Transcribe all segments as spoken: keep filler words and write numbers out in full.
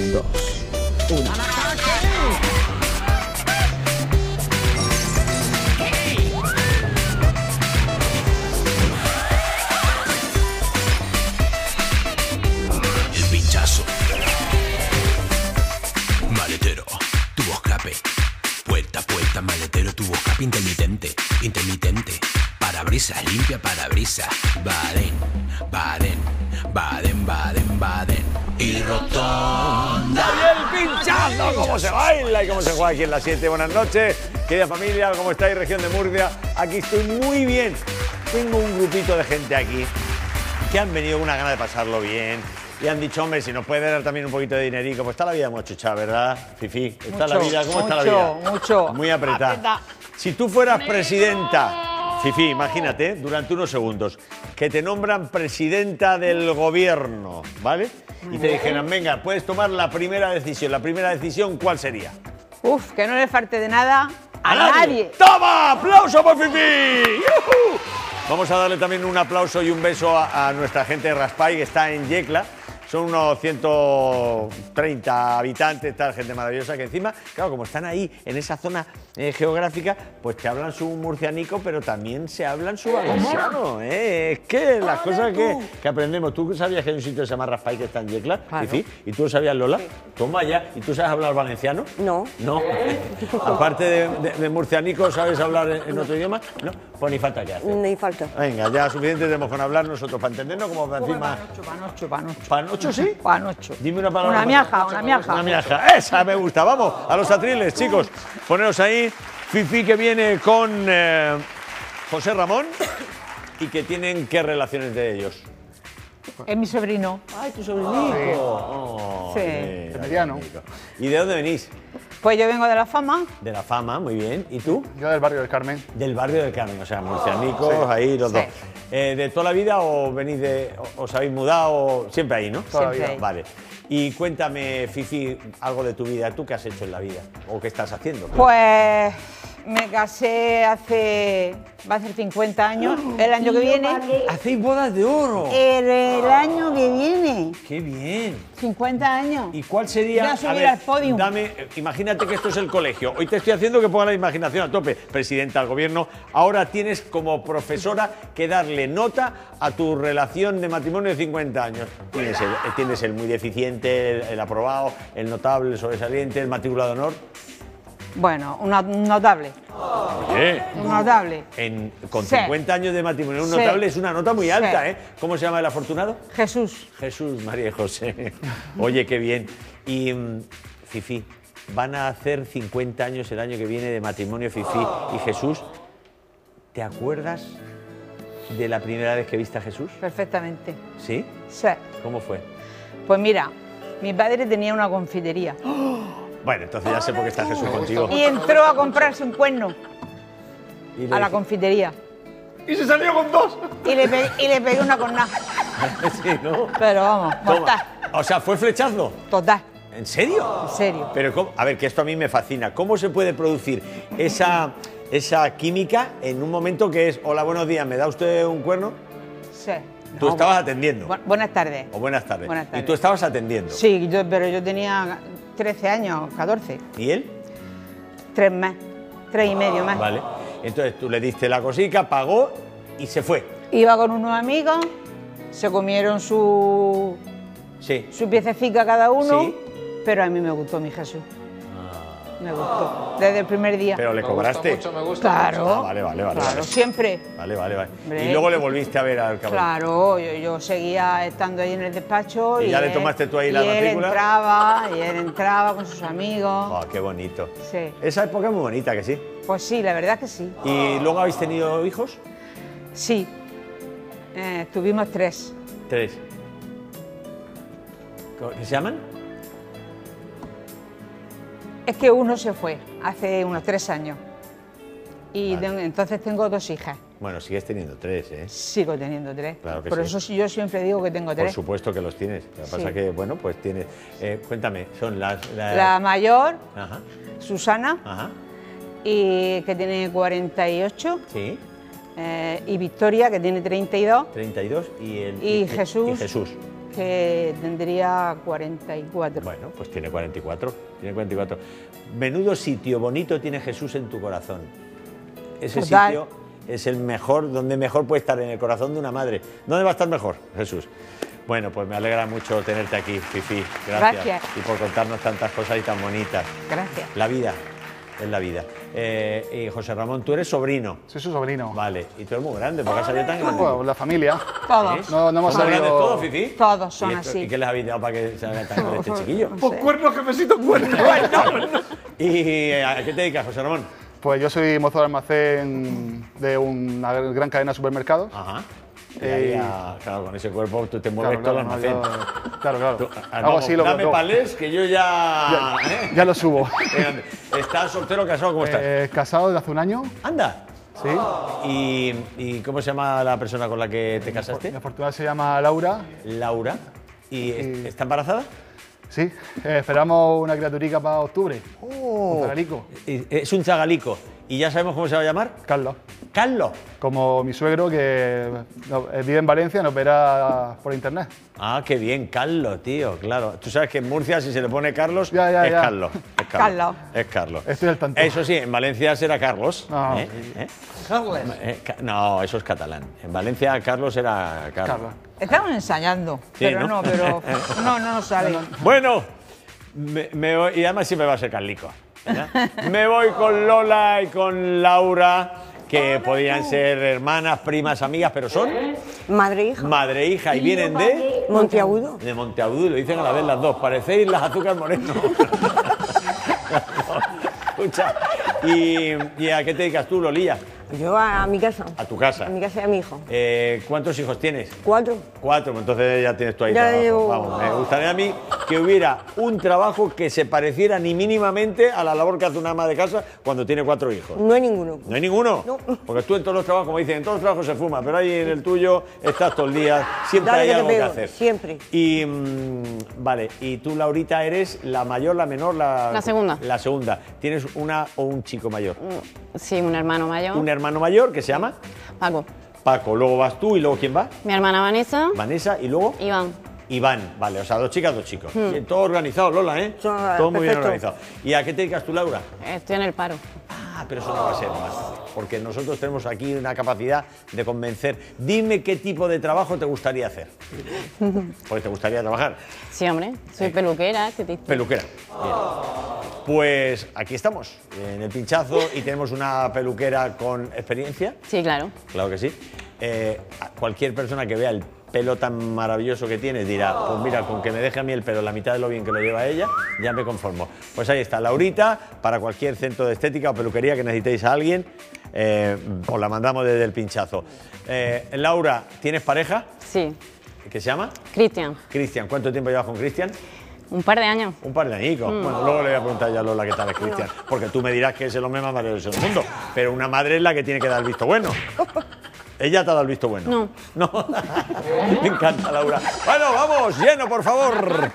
dos, uno. El pinchazo. Maletero, tubo escape. Puerta, puerta, maletero, tubo escape intermitente. Intermitente. Parabrisas, limpia parabrisas. Baden, Baden, Baden, Baden, Baden. Y rotonda. Y el pinchazo, cómo se baila y cómo se juega aquí en las siete. Buenas noches, querida familia, ¿cómo estáis? Región de Murcia. Aquí estoy muy bien. Tengo un grupito de gente aquí que han venido con una gana de pasarlo bien. Y han dicho, hombre, si nos puede dar también un poquito de dinerico, pues está la vida muy chucha, ¿verdad, Fifi? ¿Está mucho, la vida? ¿Cómo mucho, está la vida? Mucho, muy apretada. Apreta. Si tú fueras presidenta, Fifi, imagínate, durante unos segundos, que te nombran presidenta del gobierno, ¿vale? Y te dijeran, venga, puedes tomar la primera decisión. La primera decisión, ¿cuál sería? Uf, que no le falte de nada a, a nadie. nadie. ¡Toma! ¡Aplauso por Fifi! ¡Yuhu! Vamos a darle también un aplauso y un beso a, a nuestra gente de Raspai, que está en Yecla. Son unos ciento treinta habitantes, tal, gente maravillosa, que encima, claro, como están ahí en esa zona eh, geográfica, pues te hablan su murcianico, pero también se hablan su valenciano, ¿eh? Es que las cosas que, que aprendemos. ¿Tú sabías que hay un sitio que se llama Raspai que está en Yecla? Claro. ¿Y, ¿Y tú lo sabías, Lola? Sí. Toma ya. ¿Y tú sabes hablar valenciano? No. No. Aparte de, de, de murcianico, ¿sabes hablar en, en otro idioma? No. Pues ni falta que hacer. Ni falta. Venga, ya suficiente tenemos con hablar nosotros para entendernos, como para encima... Panocho, panocho, ¿Panocho sí? Panocho. Dime una palabra. Una miaja, una miaja. Una miaja. Esa me gusta. Vamos a los atriles, chicos. Poneros ahí. Fifi, que viene con eh, José Ramón y que tienen qué relaciones de ellos. Es mi sobrino. Ay, tu sobrinito. Sí. Oh, Sí. mira, Mediano. ¿Y de dónde venís? Pues yo vengo de La Fama. De La Fama, muy bien. ¿Y tú? Yo del barrio del Carmen. Del barrio del Carmen, o sea, murcianicos, Sí. ahí los Sí. dos. Eh, ¿De toda la vida o venís de, o- os habéis mudado siempre ahí, no? Toda la Siempre vida. ahí. Vale. Y cuéntame, Fifi, algo de tu vida. ¿Tú qué has hecho en la vida? ¿O qué estás haciendo? Pues me casé hace... va a ser cincuenta años. El año que viene. ¡Hacéis bodas de oro! El, el año que viene. ¡Qué bien! cincuenta años. ¿Y cuál sería? Voy a subir al podium. Dame, eh, imagínate que esto es el colegio. Hoy te estoy haciendo que ponga la imaginación a tope. Presidenta del gobierno, ahora tienes como profesora que darle nota a tu relación de matrimonio de cincuenta años. Tienes el, eh, tienes el muy deficiente, el, el aprobado, el notable, el sobresaliente, el matrícula de honor. Bueno, una- un notable. Oye, Un notable. en, con Sí. cincuenta años de matrimonio, un Sí. notable es una nota muy alta, Sí. ¿eh? ¿Cómo se llama el afortunado? Jesús. Jesús, María y José. Oye, qué bien. Y mm, Fifi, van a hacer cincuenta años el año que viene de matrimonio Fifi y Jesús. ¿Te acuerdas de la primera vez que viste a Jesús? Perfectamente. ¿Sí? Sí. ¿Cómo fue? Pues mira, mi padre tenía una confitería Bueno, entonces ya sé por qué está Jesús contigo. y entró a comprarse un cuerno Y le a la dije- confitería ¡Y se salió con dos! y le, pe- y le pegué una cornada. Sí, ¿no? Pero vamos, Toma. mortal, O sea, ¿fue flechazo? total, ¿En serio? en serio. Pero, ¿cómo? A ver, que esto a mí me fascina. ¿Cómo se puede producir esa, esa química en un momento que es, hola, buenos días, ¿me da usted un cuerno? Sí. Tú No, estabas atendiendo. bu- buenas tardes. O buenas tardes. Buenas Y tardes. tú estabas atendiendo. Sí, yo, pero yo tenía trece años, catorce, ¿Y él? tres más, tres y medio más. Vale. Entonces tú le diste la cosica, pagó y se fue. Iba con unos amigos, se comieron su, Sí. su piececica cada uno, Sí. pero a mí me gustó mi Jesús. Me gustó, desde el primer día. Pero le cobraste. Mucho, me gusta Claro, Ah, vale, vale, vale. claro, vale. siempre. Vale, vale, vale. Hombre. Y luego le volviste a ver al cabrón. Claro, yo, yo seguía estando ahí en el despacho. ¿Y ya le él- tomaste tú ahí la y él matrícula? entraba, y él entraba con sus amigos. Oh, qué bonito. Sí. Esa época es muy bonita, que sí. Pues sí, la verdad que sí. ¿Y luego habéis tenido hijos? Sí, eh, tuvimos tres. Tres. ¿Qué se llaman? Es que uno se fue hace unos tres años. Y Vale. ten- entonces tengo dos hijas. Bueno, sigues teniendo tres, ¿eh? Sigo teniendo tres. Claro que Por sí. eso sí, yo siempre digo que tengo Por tres. supuesto que los tienes. Lo que Sí. pasa es que, bueno, pues tienes... eh, cuéntame, son las... las- La mayor, Ajá, Susana, ajá, y que tiene cuarenta y ocho, sí, eh, y Victoria, que tiene treinta y dos, treinta y dos, y el... Y Jesús. Y Jesús. que tendría cuarenta y cuatro. Bueno, pues tiene cuarenta y cuatro. Tiene cuarenta y cuatro. Menudo sitio bonito tiene Jesús en tu corazón. Ese Total. sitio es el mejor, donde mejor puede estar, en el corazón de una madre. ¿Dónde va a estar mejor, Jesús? Bueno, pues me alegra mucho tenerte aquí, Fifi. Gracias. Gracias. Y por contarnos tantas cosas y tan bonitas. Gracias. La vida, es la vida. Eh, y José Ramón, tú eres sobrino. Soy su sobrino. Vale, y tú eres muy grande, porque has salido tan grande. Bueno, la familia. Todos. No, no hemos ¿Son grandes salido... todos, Fifi? Todos son ¿Y esto- así. ¿Y qué les habéis dado para que se haga tan grande este chiquillo? Pues cuernos, jefecito, cuernos. ¿Y eh, a qué te dedicas, José Ramón? Pues yo soy mozo de almacén de una gran cadena de supermercados. Ajá. Y ahí, Eh, ah, claro, con ese cuerpo tú te mueves todo el no, almacén. yo- claro, claro. Tú, ah, Hago vamos, así lo dame que palés que yo ya... ¿eh? Ya lo subo. Venga, ¿estás soltero o casado? ¿Cómo estás? Eh, casado desde hace un año. Anda. Sí. ¿Y, ¿Y cómo se llama la persona con la que te Mi casaste? afortunada se llama Laura. Laura. ¿Y es- Y- está embarazada? Sí. Eh, esperamos una criaturica para octubre. Oh. Un zagalico. Y- Es un chagalico. ¿Y ya sabemos cómo se va a llamar? Carlos. Carlos. Como mi suegro que no, eh, vive en Valencia, nos verá por internet. Ah, qué bien, Carlos, tío, claro. Tú sabes que en Murcia si se le pone Carlos, Ya, ya, es, ya. Carlos, es Carlos. Carlos. Es Carlos. Estoy al tanto. Eso sí, en Valencia será Carlos. No. ¿eh? ¿Eh? Eh, ca- No, eso es catalán. En Valencia Carlos era Carlos. Carlos. Estamos ensayando, Sí, pero ¿no? no, pero no, no nos sale. Bueno, me, me voy- y además siempre va a ser Carlico. ¿verdad? Me voy con Lola y con Laura, que podían ser hermanas, primas, amigas, pero son Madre e hija. madre e hija y vienen de... Monteagudo. De Monteagudo, lo dicen a la vez las dos. Parecéis las Azúcar Moreno. Escucha, ¿y, ¿y a qué te dedicas tú, Lolilla? Yo a, a mi casa. A tu casa. A mi casa y a mi hijo. Eh, ¿Cuántos hijos tienes? Cuatro. Cuatro, pues entonces ya tienes tú ahí Ya trabajo. llevo- Vamos, me gustaría a mí que hubiera un trabajo que se pareciera ni mínimamente a la labor que hace una ama de casa cuando tiene cuatro hijos. No hay ninguno. ¿No hay ninguno? No. Porque tú en todos los trabajos, como dicen, en todos los trabajos se fuma, pero ahí en el tuyo estás todo el día, siempre Dale hay que te algo que pego, hacer. siempre. Y, mm, vale, y tú, Laurita, eres la mayor, la menor, la... La segunda. La segunda. ¿Tienes una o un chico mayor? Sí, un hermano mayor. Un hermano mayor que se llama Paco. Paco. Luego vas tú y luego ¿quién va? Mi hermana Vanessa. Vanessa y luego... Iván. Iván, vale, o sea, dos chicas, dos chicos. Bien, todo organizado, Lola, ¿eh? Todo, Todo muy bien perfecto. organizado. ¿Y a qué te dedicas tú, Laura? Estoy en el paro. Ah, pero eso no va a ser más, porque nosotros tenemos aquí una capacidad de convencer. Dime qué tipo de trabajo te gustaría hacer. Porque te gustaría trabajar. Sí, hombre. Soy peluquera. ¿Qué te dice? Peluquera. Bien. Pues aquí estamos, en el pinchazo, y tenemos una peluquera con experiencia. Sí, claro. Claro que sí. Eh, a cualquier persona que vea el pelo tan maravilloso que tienes dirá, pues mira, con que me deje a mí el pelo la mitad de lo bien que lo lleva ella, ya me conformo. Pues ahí está, Laurita, para cualquier centro de estética o peluquería que necesitéis a alguien, eh, os la mandamos desde el pinchazo. Eh, Laura, ¿tienes pareja? Sí. ¿Qué se llama? Cristian. Cristian. ¿Cuánto tiempo llevas con Cristian? Un par de años. Un par de añicos. Bueno, luego le voy a preguntar ya a Lola qué tal es Cristian, porque tú me dirás que es el hombre más maravilloso del mundo, pero una madre es la que tiene que dar el visto bueno. ¿Ella te ha dado el visto bueno? No. No. Me encanta, Laura. Bueno, vamos, lleno, por favor.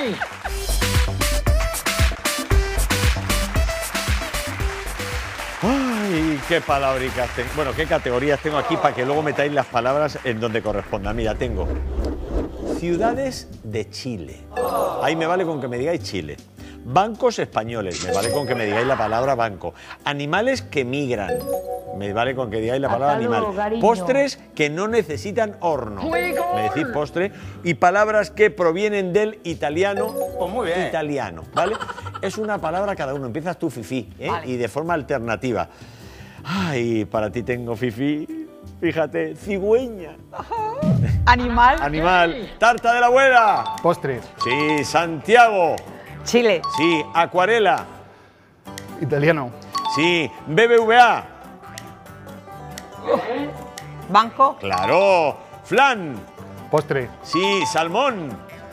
Ay, qué palabricas tengo. Bueno, qué categorías tengo aquí para que luego metáis las palabras en donde correspondan. Mira, tengo ciudades de Chile. Ahí me vale con que me digáis Chile. Bancos españoles, me vale con que me digáis la palabra banco. Animales que migran, me vale con que digáis la palabra Hasta luego, animal. cariño. Postres que no necesitan horno, me decís postre. Y palabras que provienen del italiano, Pues muy bien. italiano, ¿vale? Es una palabra cada uno, empiezas tú, Fifi, ¿eh? Vale. Y de forma alternativa. Ay, para ti tengo, Fifi, fíjate, cigüeña. Animal. Animal, tarta de la abuela. Postre. Sí, Santiago. Chile. Sí, acuarela. Italiano. Sí, B B V A. Banco. Claro. Flan. Postre. Sí, salmón.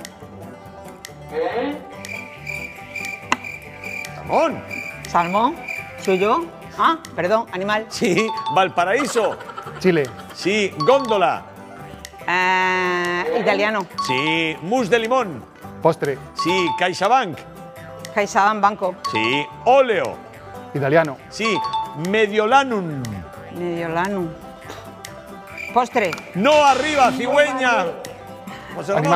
Salmón. Salmón. ¿Soy yo? Ah, perdón, animal. Sí, Valparaíso. Chile. Sí, góndola. Eh, italiano. Sí, mousse de limón. Postre. Sí, CaixaBank. CaixaBank, banco. Sí, óleo. Italiano. Sí, Mediolanum. Mediolano. Postre. No arriba, cigüeña. José Ramón. Animal.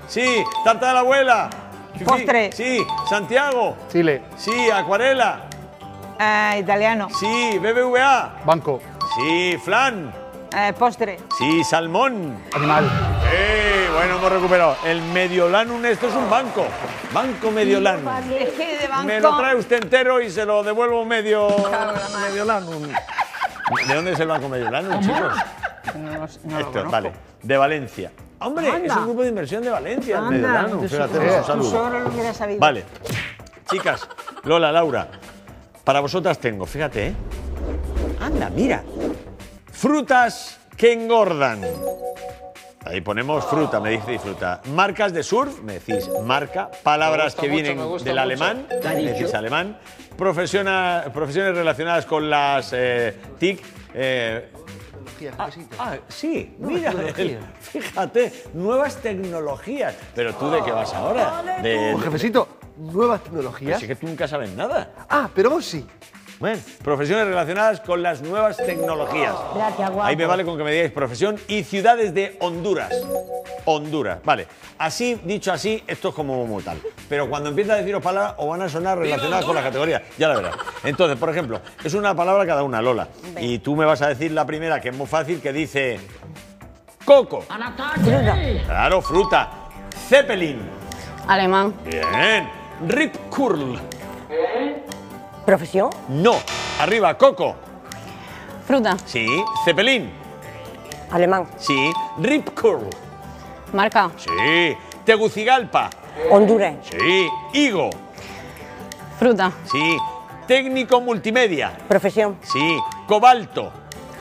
Sí. Tarta de la abuela. Fifi. Postre. Sí. Santiago. Chile. Sí. Acuarela. Eh, italiano. Sí. B B V A. Banco. Sí. Flan. Eh, postre. Sí. Salmón. Animal. Eh, bueno, hemos recuperado. El Mediolanum, esto es un banco. Banco Mediolanum. Es que de banco... Me lo trae usted entero y se lo devuelvo medio Mediolanum. ¿De dónde es el Banco Mediolanum, chicos? No, lo- no lo Esto, conozco. vale, de Valencia. Hombre, Anda. es un grupo de inversión de Valencia, el Anda, Mediolanum. tu Fíjate, suegro- un tu saludo. suegro lo hubiera sabido. Vale, chicas, Lola, Laura, para vosotras tengo, fíjate, ¿eh? Anda, mira. Frutas que engordan. Ahí ponemos fruta, me decís fruta. Marcas de surf, me decís marca. Palabras que vienen del alemán, me decís alemán. Profesiona- profesiones relacionadas con las eh, T I C. eh, ah, ah, sí, mira, el- fíjate, nuevas tecnologías. Pero tú, ¿de qué vas ahora? De, Oh, jefecito, nuevas tecnologías. Así que tú nunca sabes nada. Ah, pero vos sí. Bueno, profesiones relacionadas con las nuevas tecnologías. Gracias, guapo. Ahí me vale con que me digáis profesión y ciudades de Honduras. Honduras, vale. Así, dicho así, esto es como muy tal. Pero cuando empieza a deciros palabras, os van a sonar relacionadas con la categoría. Ya la verás. Entonces, por ejemplo, es una palabra cada una, Lola. Y tú me vas a decir la primera, que es muy fácil, que dice... Coco. Fruta. Claro, fruta. Zeppelin. Alemán. Bien. Rip Curl. Profesión. No. Arriba, coco. Fruta. Sí. Zeppelin. Alemán. Sí. Rip Curl. Marca. Sí. Tegucigalpa. Honduras. Sí. Higo. Fruta. Sí. Técnico multimedia. Profesión. Sí. Cobalto.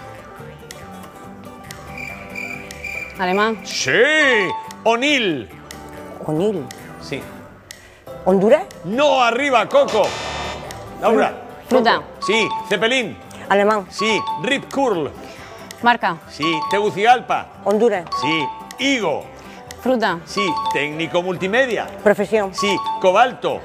Alemán. Sí. Onil. Onil. Sí. Honduras. No, arriba, coco. Laura. Fruta. Sí. Zeppelin. Alemán. Sí. Rip Curl. Marca. Sí. Tegucigalpa. Honduras. Sí. Higo. Fruta. Sí. Técnico multimedia. Profesión. Sí. Cobalto.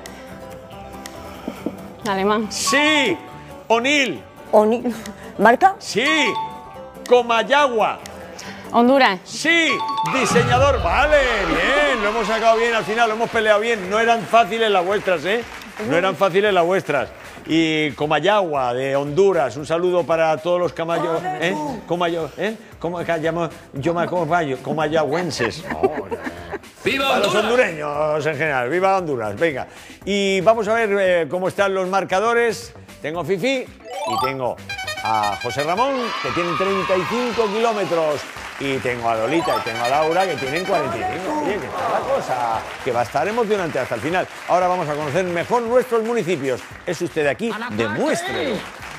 Alemán. Sí. Onil. Onil. Marca. Sí. Comayagua. Honduras. Sí. Diseñador. Vale, bien. Lo hemos sacado bien al final, lo hemos peleado bien. No eran fáciles las vuestras, ¿eh? No eran fáciles las vuestras. Y Comayagua, de Honduras. Un saludo para todos los camayos. ¿Eh? Comayo, ¿eh? ¿Cómo que llamo? Yo me comayo, comayagüenses. ¡Viva los hondureños en general! ¡Viva Honduras! Venga. Y vamos a ver eh, cómo están los marcadores. Tengo a Fifi y tengo a José Ramón, que tienen treinta y cinco kilómetros. Y tengo a Lolita y tengo a Laura, que tienen cuarenta y cinco. Oye, que está la cosa, que va a estar emocionante hasta el final. Ahora vamos a conocer mejor nuestros municipios. Es usted de aquí, demuéstrelo.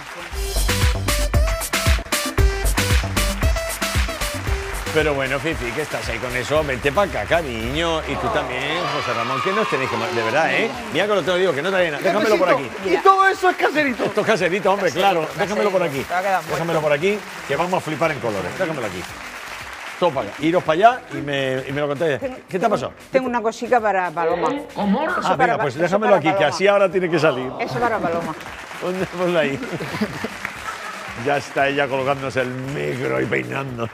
Pero bueno, Fifi, que estás ahí con eso, vente para acá, cariño. Y tú también, José Ramón, que nos tenéis que... De verdad, ¿eh? Mira que lo te lo digo, que no trae nada. Déjamelo por aquí. Y todo eso es caserito. Esto es caserito, hombre, claro. Caserito, Déjamelo por aquí. te va a quedar muerto. Déjamelo por aquí, que vamos a flipar en colores. Déjamelo aquí. Todo para allá. Iros para allá y me, y me lo contáis. ¿Qué te ha pasado? Tengo una cosita para Paloma. Eso Ah, para venga, Pa- pues eso déjamelo para aquí, que Paloma. así ahora tiene que salir. Eso para Paloma. ¿Dónde? Ponlo ahí. Ya está ella colocándose el micro y peinando.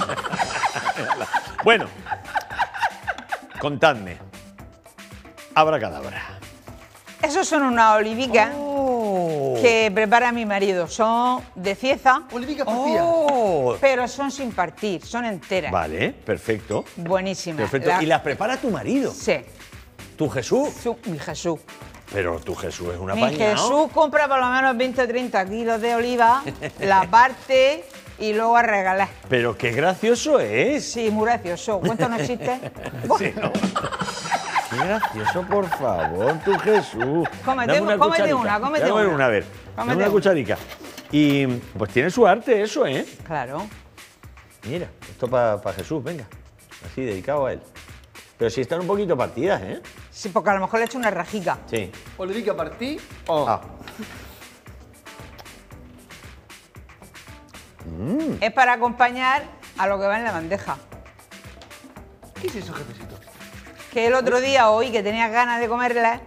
Bueno, contadme. Abracadabra. Esos son unas olivicas Oh. que prepara mi marido. Son de cieza, Olivica partida. Oh. pero son sin partir, son enteras. Vale, perfecto. Buenísimas. Perfecto. La- ¿Y las prepara tu marido? Sí, ¿Tu Jesús? su- mi Jesús. Pero tu Jesús es una Mi paña, ¿no? Jesús compra por lo menos veinte o treinta kilos de oliva, la parte y luego a regalar. Pero qué gracioso es. Sí, muy gracioso. Cuéntanos chistes. Sí, ¿no? Qué gracioso, por favor, tu Jesús. Cómete Dame una, cómete cucharica. una, cómete Dame una. una, a ver. Dame Cómete una una. cucharica. Y pues tiene su arte eso, ¿eh? Claro. Mira, esto para Jesús, venga. Así, dedicado a él. Pero sí están un poquito partidas, ¿eh? Sí, porque a lo mejor le he hecho una rajica. Sí. Olivica partí. Oh. Ah. Es para acompañar a lo que va en la bandeja. ¿Qué es eso, jefecito? Que el otro día oí que tenías ganas de comerla.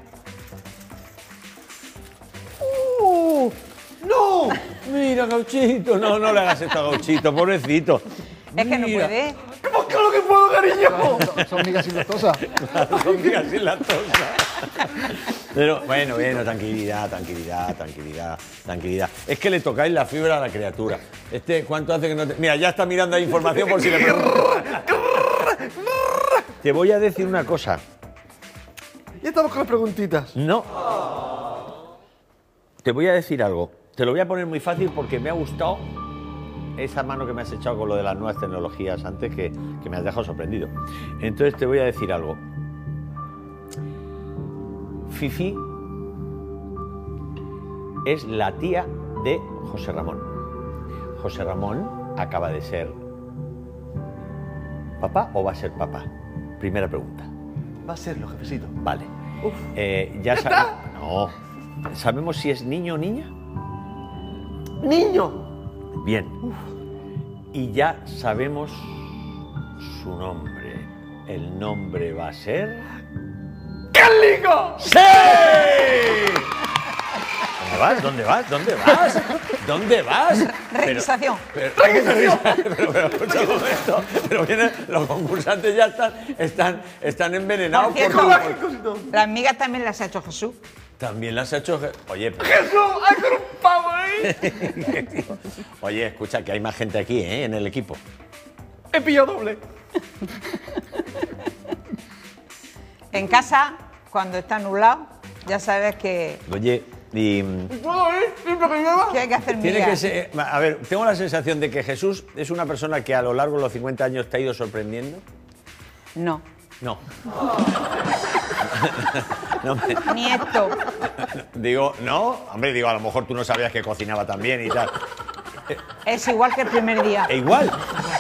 ¡Uh! ¡No! Mira, Gauchito. No, no le hagas esto a Gauchito, pobrecito. Es que no Mira. puede. ¿Cómo claro que puedo, cariño. Son migas sin lactosa. Son migas sin lactosa. Pero bueno, bueno, tranquilidad, tranquilidad, tranquilidad, tranquilidad. Es que le tocáis la fibra a la criatura. Este, ¿cuánto hace que no te...? Mira, ya está mirando ahí información por si le pregunto. Te voy a decir una cosa. Ya estamos con las preguntitas. No. Te voy a decir algo. Te lo voy a poner muy fácil porque me ha gustado esa mano que me has echado con lo de las nuevas tecnologías antes, que, que me has dejado sorprendido. Entonces te voy a decir algo. Fifi es la tía de José Ramón. José Ramón acaba de ser papá o va a ser papá. Primera pregunta. Va a serlo, jefecito. Vale. Uf. Eh, ya sabemos. No. ¿Sabemos si es niño o niña? ¡Niño! Bien. Uf. Y ya sabemos su nombre. El nombre va a ser... ¡Carlico! ¡Sí! ¿Dónde vas? ¿Dónde vas? ¿Dónde vas? ¿Dónde vas? Registración. Pero, pero, pero, pero, pero, escucha un momento. Pero vienen, los concursantes ya están, están, están envenenados. Por cierto, por- las migas también las ha hecho Jesús. También las ha hecho... Je- Oye, pero... ¡Jesús! ¡Hay con un pavo ahí! Oye, escucha, que hay más gente aquí, ¿eh? En el equipo. He pillado doble. En casa, cuando está nublado, ya sabes que, Oye, y... ¿Puedo ir? ¿Siempre que lleva? que hay que hacer Tiene migas. que ser... A ver, tengo la sensación de que Jesús es una persona que a lo largo de los cincuenta años te ha ido sorprendiendo. No, No. No me- ni esto. Digo, no, hombre, digo, a lo mejor tú no sabías que cocinaba tan bien y tal. Es igual que el primer día. E igual.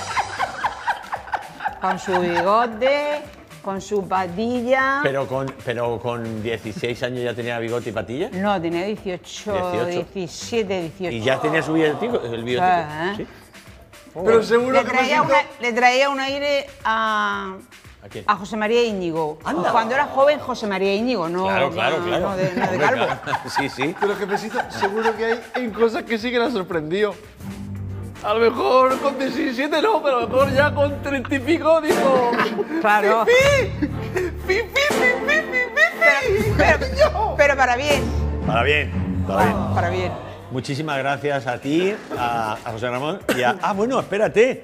Con su bigote, con su patilla. Pero con, pero con dieciséis años ya tenía bigote y patilla. No, tenía dieciocho, dieciocho. diecisiete, dieciocho. Y ya tenía su bigotico, el bigotico. Ah, ¿eh? ¿Sí? Pero seguro Le que traía, me una- siento... le traía un aire a, ¿A quién? a José María Íñigo. Anda. Cuando era joven, José María Íñigo, no, Claro, claro, no, claro. no de, no de Hombre, calvo. claro. Sí, sí. Pero jefecito, seguro que hay en cosas que sí que la han sorprendido. A lo mejor con diecisiete no, pero a lo mejor ya con treinta y pico digo... Claro. ¡Fifi! ¡Fifi, fifi, fifi, Pero, fifi! Yo. pero para bien. Para bien, para bien. Para bien. Muchísimas gracias a ti, a, a José Ramón y a... Ah, bueno, espérate.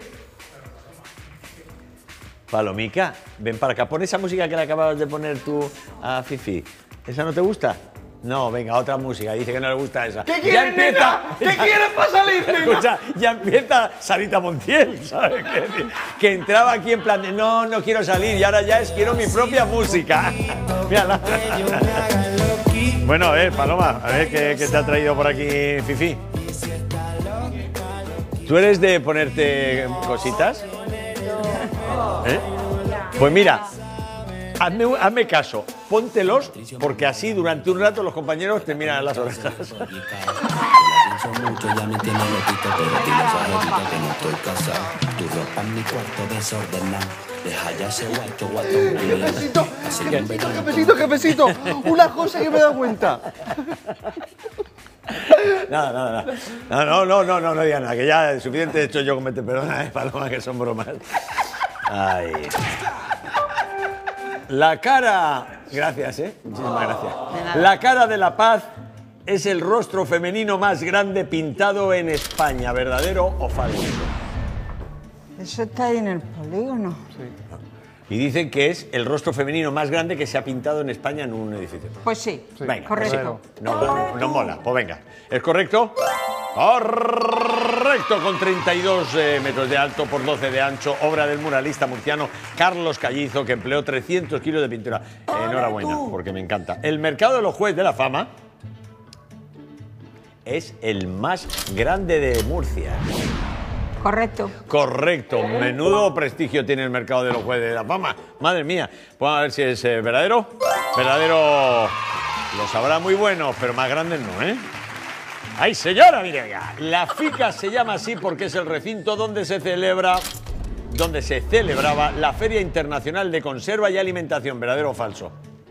Palomica, ven para acá. Pon esa música que le acabas de poner tú a Fifi. ¿Esa no te gusta? No, venga, otra música. Dice que no le gusta esa. ¿Qué quieres, nena? ¿Qué quieres para salir, nena? Escucha, ya empieza Sarita Montiel, ¿sabes qué decir? Que entraba aquí en plan de no, no quiero salir y ahora ya es quiero mi propia música. Mírala. Bueno, a ver, Paloma, a ver qué, qué te ha traído por aquí Fifi. ¿Tú eres de ponerte cositas? ¿Eh? Pues mira, hazme, hazme caso, póntelos, porque así durante un rato los compañeros te miran las orejas. Pienso mucho, ya me tiene loquito, pero dile a esa jevita que no estoy casado. Tu ropa en mi cuarto desordenada. Deja ya ese guacho, guatón. Jefecito, Así que en jefecito, verano- jefecito, jefecito. Una cosa que me he dado cuenta. Nada, nada, nada. No, no, no, no, no, no digas nada, que ya es suficiente he hecho yo con meter perdona, eh, Paloma, que son bromas. Ay. La cara. Gracias, ¿eh? Muchísimas gracias. La cara de la paz es el rostro femenino más grande pintado en España, ¿verdadero o falso? Eso está ahí en el polígono. Y dicen que es el rostro femenino más grande que se ha pintado en España en un edificio. Pues sí, Venga, correcto. No, no, no mola, pues venga. ¿Es correcto? Correcto, con treinta y dos eh, metros de alto por doce de ancho, obra del muralista murciano Carlos Callizo, que empleó trescientos kilos de pintura. Enhorabuena, porque me encanta. El mercado de los Juegos de la Fama es el más grande de Murcia. Correcto. Correcto, menudo prestigio tiene el mercado de los Juegos de la Fama. Madre mía, vamos a ver si es eh, verdadero. Verdadero, lo sabrá muy bueno, pero más grandes no, ¿eh? ¡Ay, señora, mire ya! La FICA se llama así porque es el recinto donde se celebra, donde se celebraba la Feria Internacional de Conserva y Alimentación. ¿Verdadero o falso?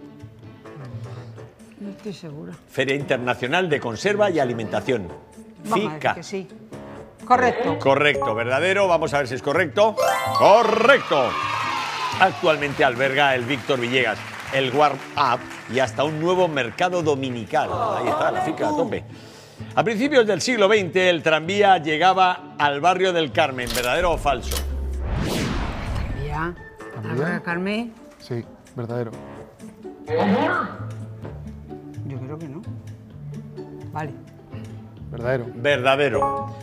No estoy segura. Feria Internacional de Conserva y Alimentación. Vamos a decir FICA. que sí. Correcto. Correcto, verdadero. Vamos a ver si es correcto. Correcto. Actualmente alberga el Víctor Villegas, el Warm Up y hasta un nuevo mercado dominical. Ahí está, la finca a tope. A principios del siglo veinte, el tranvía llegaba al barrio del Carmen. ¿Verdadero o falso? Ya. ¿Alberga Carmen? Sí, verdadero. Yo creo que no. Vale. Verdadero. Verdadero.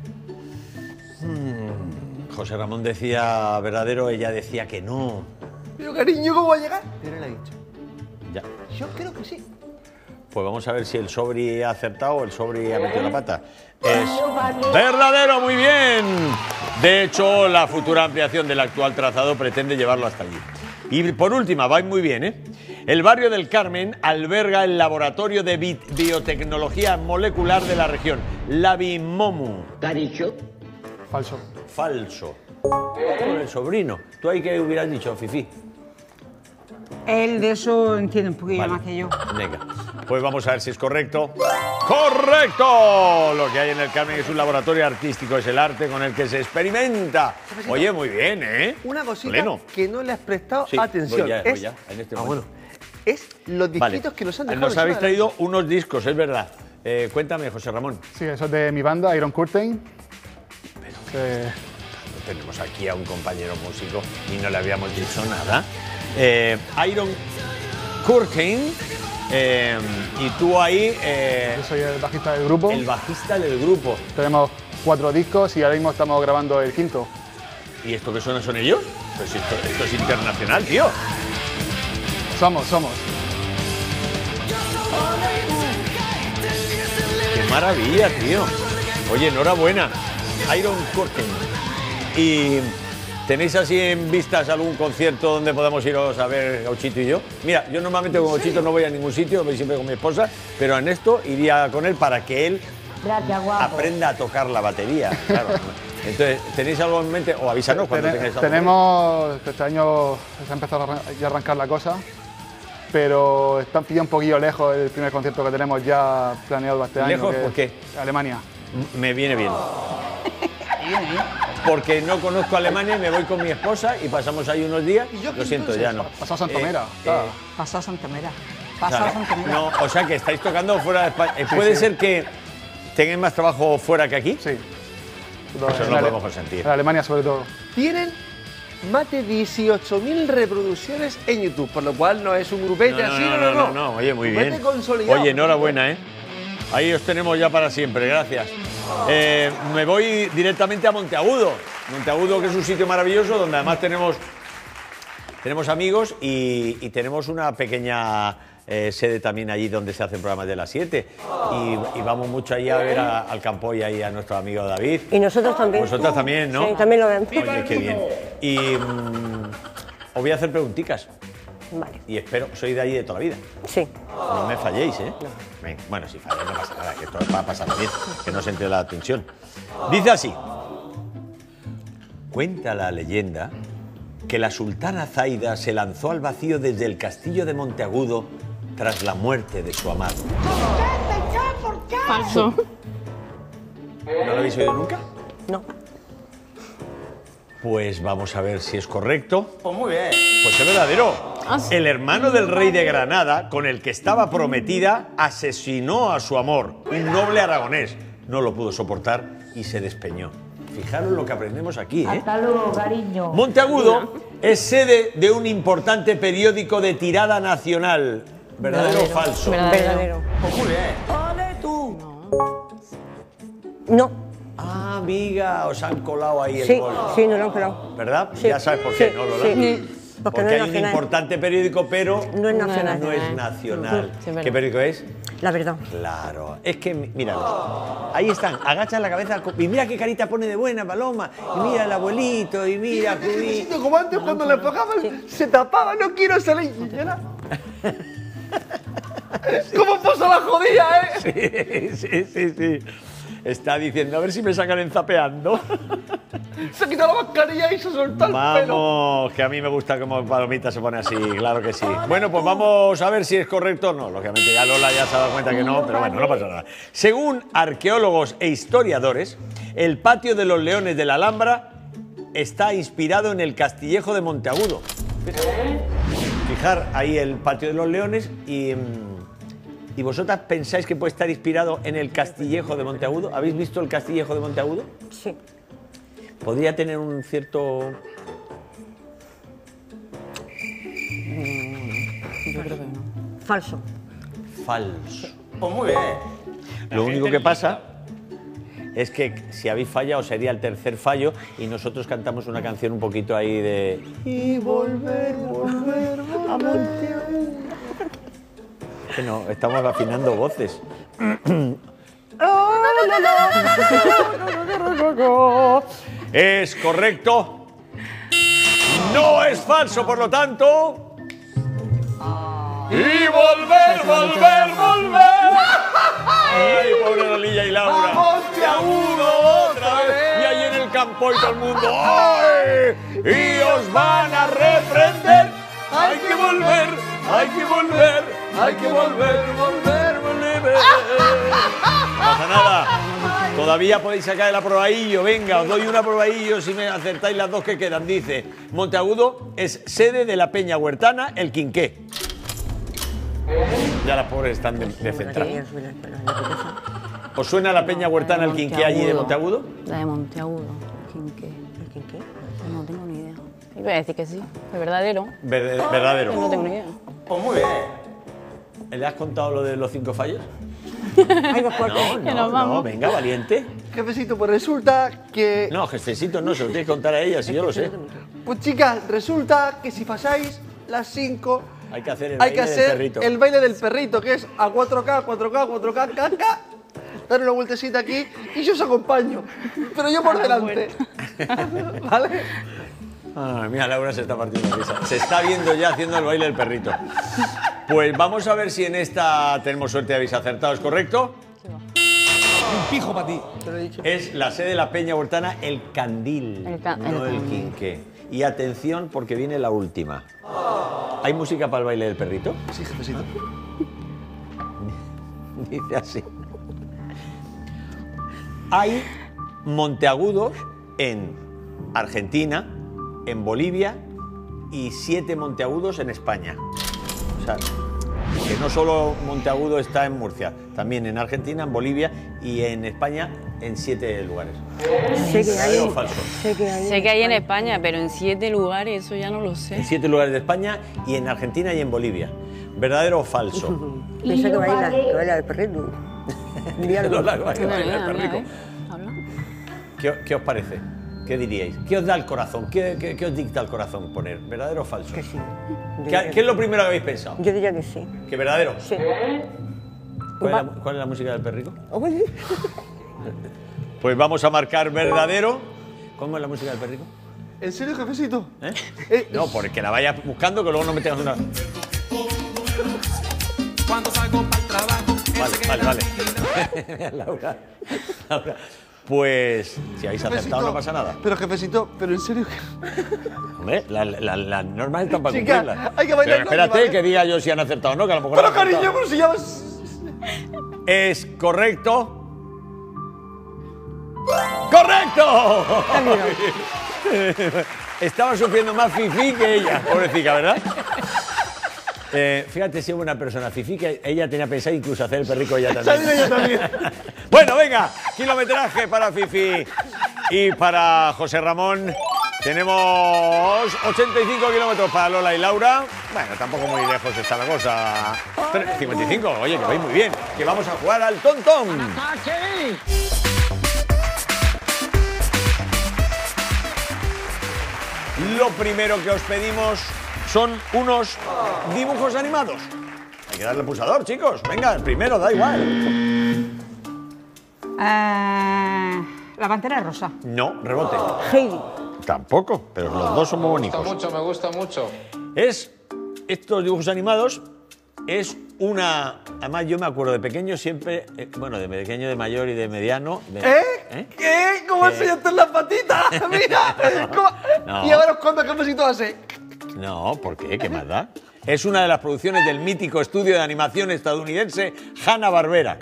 Hmm, José Ramón decía verdadero, ella decía que no. Pero cariño, ¿cómo va a llegar? Pero él ha dicho. Ya. Yo creo que sí. Pues vamos a ver si el Sobri ha acertado o el Sobri ha metido la pata. Es verdadero, muy bien. De hecho, la futura ampliación del actual trazado pretende llevarlo hasta allí. Y por última, va muy bien, ¿eh? El barrio del Carmen alberga el laboratorio de bi biotecnología molecular de la región, Labimomu. Falso. Falso. Con el sobrino. ¿Tú ahí qué hubieras dicho, Fifi? Él de eso entiende un poquillo Vale. más que yo. Venga, pues vamos a ver si es correcto. ¡Correcto! Lo que hay en el Carmen es un laboratorio artístico, es el arte con el que se experimenta. Oye, muy bien, ¿eh? Una cosita Pleno. que no le has prestado Sí, atención. voy ya, voy es, ya, en este ah, momento. bueno, es los Vale. disquitos que nos han dejado. Nos habéis traído unos discos, es verdad. Eh, cuéntame, José Ramón. Sí, eso es de mi banda, Iron Curtain. Que Tenemos aquí a un compañero músico y no le habíamos dicho nada. Eh, Iron Curtain. Eh, y tú ahí, eh, yo soy el bajista del grupo. el bajista del grupo. Tenemos cuatro discos y ahora mismo estamos grabando el quinto. ¿Y esto que suena son ellos? Pues esto, esto es internacional, tío. Somos, somos. ¡Qué maravilla, tío! Oye, enhorabuena. Iron Curtain. ¿Y tenéis así en vistas algún concierto donde podamos iros a ver Gauchito y yo? Mira, yo normalmente con Gauchito no voy a ningún sitio, voy siempre con mi esposa, pero en esto iría con él para que él aprenda a tocar la batería. Claro. Entonces, ¿tenéis algo en mente? O avísanos cuando Tene- tengáis algo. tenemos, este año se ha empezado a arran- ya a arrancar la cosa, pero está pilla un poquillo lejos el primer concierto que tenemos ya planeado para este año. ¿Lejos? que ¿Por es qué? Alemania. M- Me viene bien. Porque no conozco Alemania y me voy con mi esposa y pasamos ahí unos días. ¿Y yo qué Lo siento, entonces? ya no. Pasado Santomera. Eh, está. eh, Pasado Santomera. o Pasado sea, Santomera. no, o sea que estáis tocando fuera de España. Eh, ¿Puede ser que tengáis más trabajo fuera que aquí? Sí. Eso En no Ale- podemos consentir. En Alemania sobre todo. Tienen más de dieciocho mil reproducciones en YouTube, por lo cual no es un grupete así, no, no, no. no, oye, muy Grupete bien. consolidado. Oye, enhorabuena, ¿eh? Ahí os tenemos ya para siempre, gracias. Eh, me voy directamente a Monteagudo. Monteagudo, que es un sitio maravilloso donde además tenemos, tenemos amigos y, y tenemos una pequeña eh, sede también allí donde se hacen programas de las siete. Y, y vamos mucho allí a ver a- al campo y ahí a nuestro amigo David. Y nosotros también. Vosotras también, ¿no? Sí, también lo vemos. Oye, qué bien. Y mm, os voy a hacer preguntitas. Vale. Y espero, soy de allí de toda la vida. Sí. No me falléis, ¿eh? Venga, bueno, si falláis no pasa nada, que esto va a pasar bien, que no se entre la tensión. Dice así. Cuenta la leyenda que la sultana Zaida se lanzó al vacío desde el castillo de Monteagudo tras la muerte de su amado. Falso. ¿No lo habéis oído nunca? No. Pues vamos a ver si es correcto. Pues muy bien. Pues es verdadero. Ah, sí. El hermano del rey de Granada, con el que estaba prometida, asesinó a su amor, un noble aragonés. No lo pudo soportar y se despeñó. Fijaros lo que aprendemos aquí, ¿eh? Hasta luego, cariño. Monteagudo es sede de un importante periódico de tirada nacional. ¿Verdadero o falso? Verdadero. Pues muy bien. ¡Ole tú! No. Ah, amiga, os han colado ahí el Sí, gol. sí, nos lo han colado. ¿Verdad? Sí. Ya sabes por qué, Sí, ¿no, Lola? sí. Porque, Porque no es hay un nacional. importante periódico, pero No es nacional. no es nacional. Sí, es verdad. ¿Qué periódico es? La verdad. Claro, es que, míralos, ahí están, agachan la cabeza y mira qué carita pone de buena Paloma, y mira el abuelito, y mira Cubí. Necesito como antes cuando le enfocaban, se tapaba, no quiero salir. Y era... ¿Cómo puso la jodida, eh? Sí, sí, sí, sí. está diciendo, a ver si me sacan en zapeando. Se ha quitado la mascarilla y se suelta el pelo. Vamos, que a mí me gusta como Palomita se pone así, claro que sí. Bueno, pues vamos a ver si es correcto o no. Lógicamente ya Lola ya se ha dado cuenta que no, pero bueno, no pasa nada. Según arqueólogos e historiadores, el patio de los Leones de la Alhambra está inspirado en el Castillejo de Monteagudo. Fijar ahí el patio de los Leones y... ¿Y vosotras pensáis que puede estar inspirado en el Castillejo de Monteagudo? ¿Habéis visto el Castillejo de Monteagudo? Sí. Podría tener un cierto... Yo creo que no. Falso. falso. Pues muy bien. Lo único que pasa es que si habéis fallado sería el tercer fallo y nosotros cantamos una canción un poquito ahí de... Y volver, volver, volver a Monteagudo. Que no, estamos afinando voces. Es correcto. No es falso, por lo tanto. Y volver, volver, volver. Ay, pobre Lolilla y Laura. Monteagudo otra vez. Y ahí en el campo y todo el mundo. ¡Ay! Y os van a reprender. Hay que volver, hay que volver, hay que volver, volver, volver. No pasa nada. Todavía podéis sacar el aprobadillo. Venga, os doy un aprobadillo si me acertáis las dos que quedan. Dice, Monteagudo es sede de la Peña Huertana, el Quinqué. Ya las pobres están de, de central. ¿Os suena la Peña Huertana, el Quinqué allí de Monteagudo? La de Monteagudo. ¿Quinqué? ¿El Quinqué? No tengo ni idea. Iba a decir que sí, es verdadero. Ver- verdadero. No tengo ni idea. Pues muy bien. ¿Le has contado lo de los cinco fallos? Ay, más fuerte. No, no, no, venga, valiente. Jefecito, pues resulta que... No, jefecito, no, se lo tienes que contar a ella, si yo lo sé. Pues chicas, resulta que si falláis las cinco... Hay que hacer el Hay que baile del hacer perrito. el baile del perrito, que es a cuatro K, cuatro K, cuatro K, K, K. Dar una vueltecita aquí y yo os acompaño. Pero yo por delante. ¿Vale? Ah, mira, Laura se está partiendo de risa. Se está viendo ya haciendo el baile del perrito. Pues vamos a ver si en esta tenemos suerte y habéis acertado, ¿es correcto? Un pijo para ti. Te lo he dicho. Es la sede de la Peña Huertana, el Candil, El ca- no el el Candil. Quinqué. Y atención porque viene la última. ¿Hay música para el baile del perrito? Sí, jefecito. Dice así. Hay monteagudos en Argentina, en Bolivia y siete monteagudos en España. O sea, que no solo Monteagudo está en Murcia, también en Argentina, en Bolivia y en España en siete lugares. Sé que hay. ¿Verdadero o falso? Sé que hay. Sé que hay en España, pero en siete lugares, eso ya no lo En sé. siete lugares de España y en Argentina y en Bolivia. ¿Verdadero o falso? Pensé que baila, que baila el perrito. Lola, que baila el Mira, mira, perrico. ¿eh? Habla. ¿Qué, qué os parece? ¿Qué diríais? ¿Qué os da el corazón? ¿Qué, qué, qué os dicta el corazón poner? ¿Verdadero o falso? Que sí. Yo ¿Qué, diría qué es lo primero que habéis pensado? Yo diría que sí. ¿Que verdadero? Sí. ¿Cuál es, la, cuál es la música del perrico? Oye. Pues vamos a marcar verdadero. ¿Cómo es la música del perrico? ¿En serio, jefecito? ¿Eh? Eh, No, porque la vayas buscando que luego no me tengas una... Cuando salgo para el trabajo, Vale, vale, vale. Laura, Laura. Pues si habéis acertado Jefecito, no pasa nada. Pero, jefecito, pero en serio que... Hombre, la- la- las normas están para Chica, cumplirlas. hay que bailar Pero espérate con- ¿vale? que diga yo si han acertado o no, que a lo mejor Pero, han acertado. cariño, pero si ya vas... Es correcto. ¡Correcto! Estaba sufriendo más Fifi que ella, pobrecita, ¿verdad? Eh, fíjate si es buena persona. Fifi, que ella tenía pensado incluso hacer el perrico ella también. Salido yo también. Bueno, venga, kilometraje para Fifi y para José Ramón. Tenemos ochenta y cinco kilómetros para Lola y Laura. Bueno, tampoco muy lejos está la cosa. Tre- cincuenta y cinco, oye, que vais muy bien. Que vamos a jugar al tontón. Lo primero que os pedimos son unos dibujos animados. Hay que darle al pulsador, chicos. Venga, el primero, da igual. Ah, la pantera rosa. No, rebote. Heidi. Tampoco, pero los dos son muy Me gusta bonitos. mucho, me gusta mucho. Es estos dibujos animados es una... Además, yo me acuerdo de pequeño siempre... eh, bueno, de pequeño, de mayor y de mediano... de- ¿Eh? ¿Eh? ¿Qué? ¿Cómo ¿Qué? enseñaste las patitas? Mira. ¿Cómo? No. Y ahora os cuento qué besito hace. No, ¿por qué? ¿Qué más da? Es una de las producciones del mítico estudio de animación estadounidense Hanna-Barbera.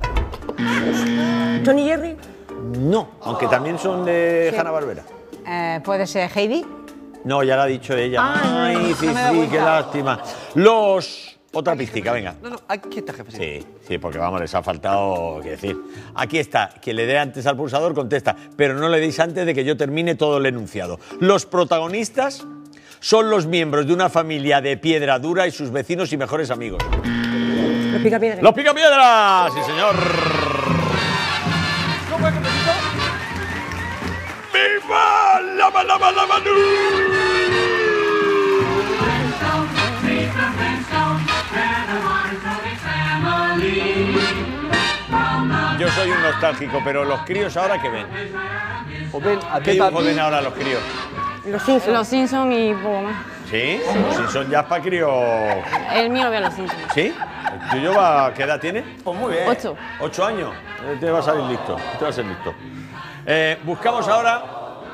¿Tony Jerry? No, aunque también son de Sí. Hanna-Barbera. Eh, ¿Puede ser Heidi? No, ya lo ha dicho ella. Ah, Ay, no, sí, no me he dado sí, qué cuenta. lástima. Los... Otra pistica, venga. No, no, aquí está, jefe. Sí, sí, porque vamos, les ha faltado, qué decir. Aquí está, quien le dé antes al pulsador contesta, pero no le deis antes de que yo termine todo el enunciado. Los protagonistas son los miembros de una familia de piedra dura y sus vecinos y mejores amigos. Los Picapiedras. ¡Los Picapiedras! Sí, señor. ¿Cómo es, jefecito? ¡Viva la Malama la Manu! Yo soy un nostálgico, pero los críos ahora ¿qué ven? O ven a ¿Qué Peppa dibujos ven Pig. ahora los críos? Los Simpsons. Los Simpsons y poco más. ¿Sí? Si son ya para críos. El mío lo ve a los Simpsons. ¿Sí? ¿El tuyo va, qué edad tiene? Pues muy bien. Ocho. ¿Ocho años? Eh, Te va a salir listo. Te va a ser listo. Eh, buscamos ahora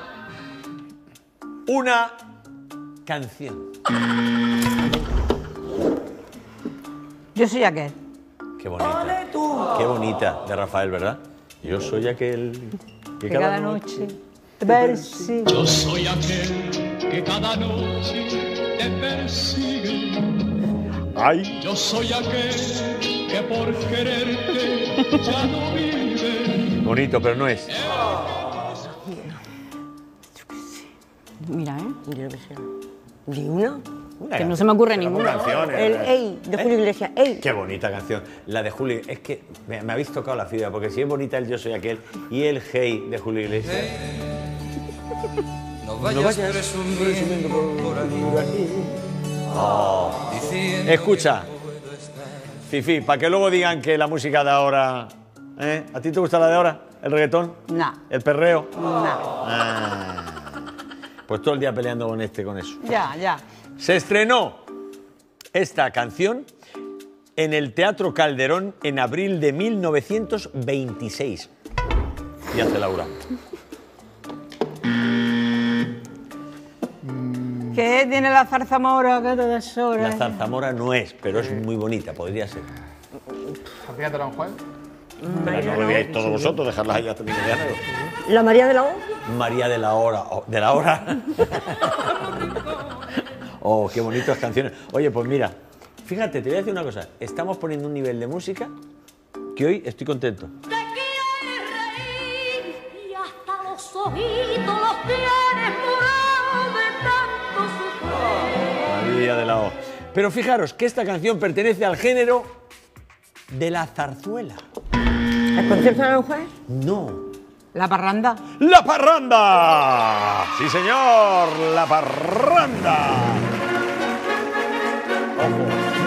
una canción. Yo soy aquel. Qué bonita. Qué bonita de Rafael, ¿verdad? Yo soy aquel que, Que cada noche te persigue. Yo soy aquel que cada noche te persigue. ¡Ay! Yo soy aquel que por quererte ya no vive. Bonito, pero no es. Mira, ¿eh? Yo no sé. ¿Ni una? Una Que no se me ocurre canción, ninguna. una canción, El eh. Ey, de Julio Iglesias. Ey. Qué bonita canción. La de Julio. Es que me, me habéis tocado la fibra, porque si es bonita el Yo soy aquel y el Hey de Julio Iglesias. No vayas, presumiendo por ahí, Oh. diciendo Escucha, Fifi, para que luego digan que la música de ahora. ¿eh? ¿A ti te gusta la de ahora? ¿El reggaetón? No. ¿El perreo? No. Ah. Pues todo el día peleando con este, con eso. Ya, ya. Se estrenó esta canción en el Teatro Calderón en abril de mil novecientos veintiséis. Y hace Laura. ¿Qué tiene la zarzamora que te La deshora? zarzamora no es, pero es muy bonita, podría ser. Fíjate, un juez. Pero no lo veáis todos vosotros, dejarlas ahí hasta mi mediano. La María de la O. María de la Hora. oh, ¿De la Hora? Oh, qué bonitas canciones. Oye, pues mira, fíjate, te voy a decir una cosa. Estamos poniendo un nivel de música que hoy estoy contento. Te quieres reír y hasta los ojitos los tienes morados de tanto sufrir. María de la O. Pero fijaros que esta canción pertenece al género de la zarzuela. ¿El concierto de Aranjuez? No. ¿La parranda? ¡La parranda! ¡Sí, señor! ¡La parranda! Ojo.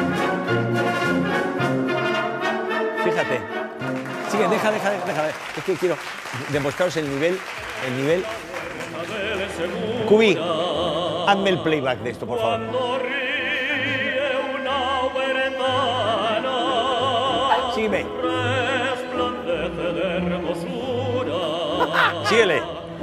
Fíjate. Sigue, deja, deja, deja, deja. Es que quiero demostraros el nivel, el nivel. Cubi, hazme el playback de esto, por favor. Sígueme. Síguele.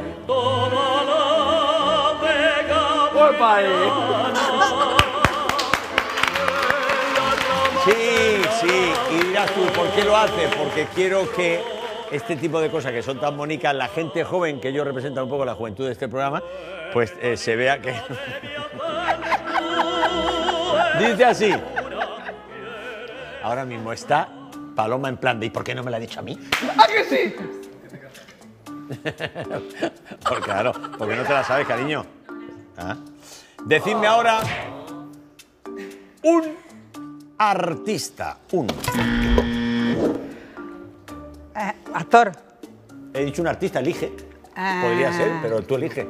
Sí, sí, y dirás tú, ¿por qué lo hace? Porque quiero que este tipo de cosas que son tan bonitas, la gente joven, que yo represento un poco la juventud de este programa, pues eh, se vea que... Dice así. Ahora mismo está Paloma en plan de ¿y por qué no me lo ha dicho a mí? ¡Ah, que sí! Porque claro, porque no te la sabes, cariño. ¿Ah? Decidme ahora un artista, un. Eh, actor. He dicho un artista, elige. Ah. Podría ser, pero tú elige.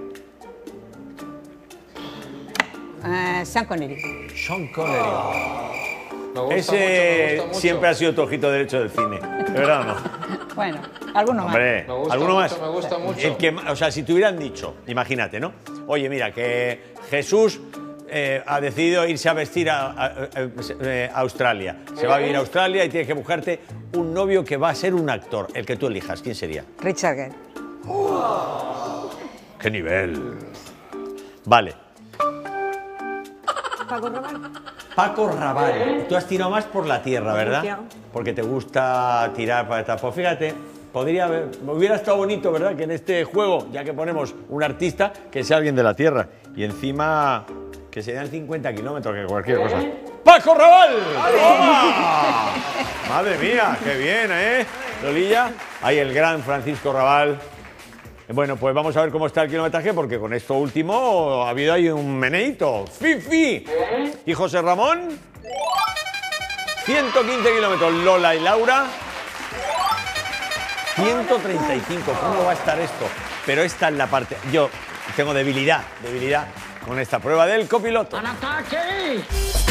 Eh, Sean Connery. Sean Connery. Me gusta Ese mucho, me gusta mucho. siempre ha sido tu ojito derecho del cine. ¿De verdad o no? Bueno, alguno más. Hombre, Me gusta ¿alguno mucho, más? me gusta mucho. El que, o sea, si te hubieran dicho, imagínate, ¿no? Oye, mira, que Jesús eh, ha decidido irse a vestir a, a- a- a Australia. Se va a vivir a Australia y tienes que buscarte un novio que va a ser un actor, el que tú elijas. ¿Quién sería? Richard Gere. ¡Qué nivel! Vale. Paco Rabanne. Paco Rabanne. Tú has tirado más por la tierra, ¿verdad? Sí. Porque te gusta tirar para esta. Pues fíjate, podría haber, hubiera estado bonito, ¿verdad? Que en este juego, ya que ponemos un artista, que sea alguien de la tierra. Y encima, que serían cincuenta kilómetros, que cualquier cosa. ¡Paco Rabanne! ¡Toma! Madre mía, qué bien, ¿eh? Lolilla. Ahí el gran Francisco Raval. Bueno, pues vamos a ver cómo está el kilometraje, porque con esto último ha habido ahí un meneíto. ¡Fifi! Y José Ramón, ciento quince kilómetros. Lola y Laura, ciento treinta y cinco. ¿Cómo va a estar esto? Pero esta es la parte... Yo tengo debilidad, debilidad con esta prueba del copiloto. ¡Al ataque!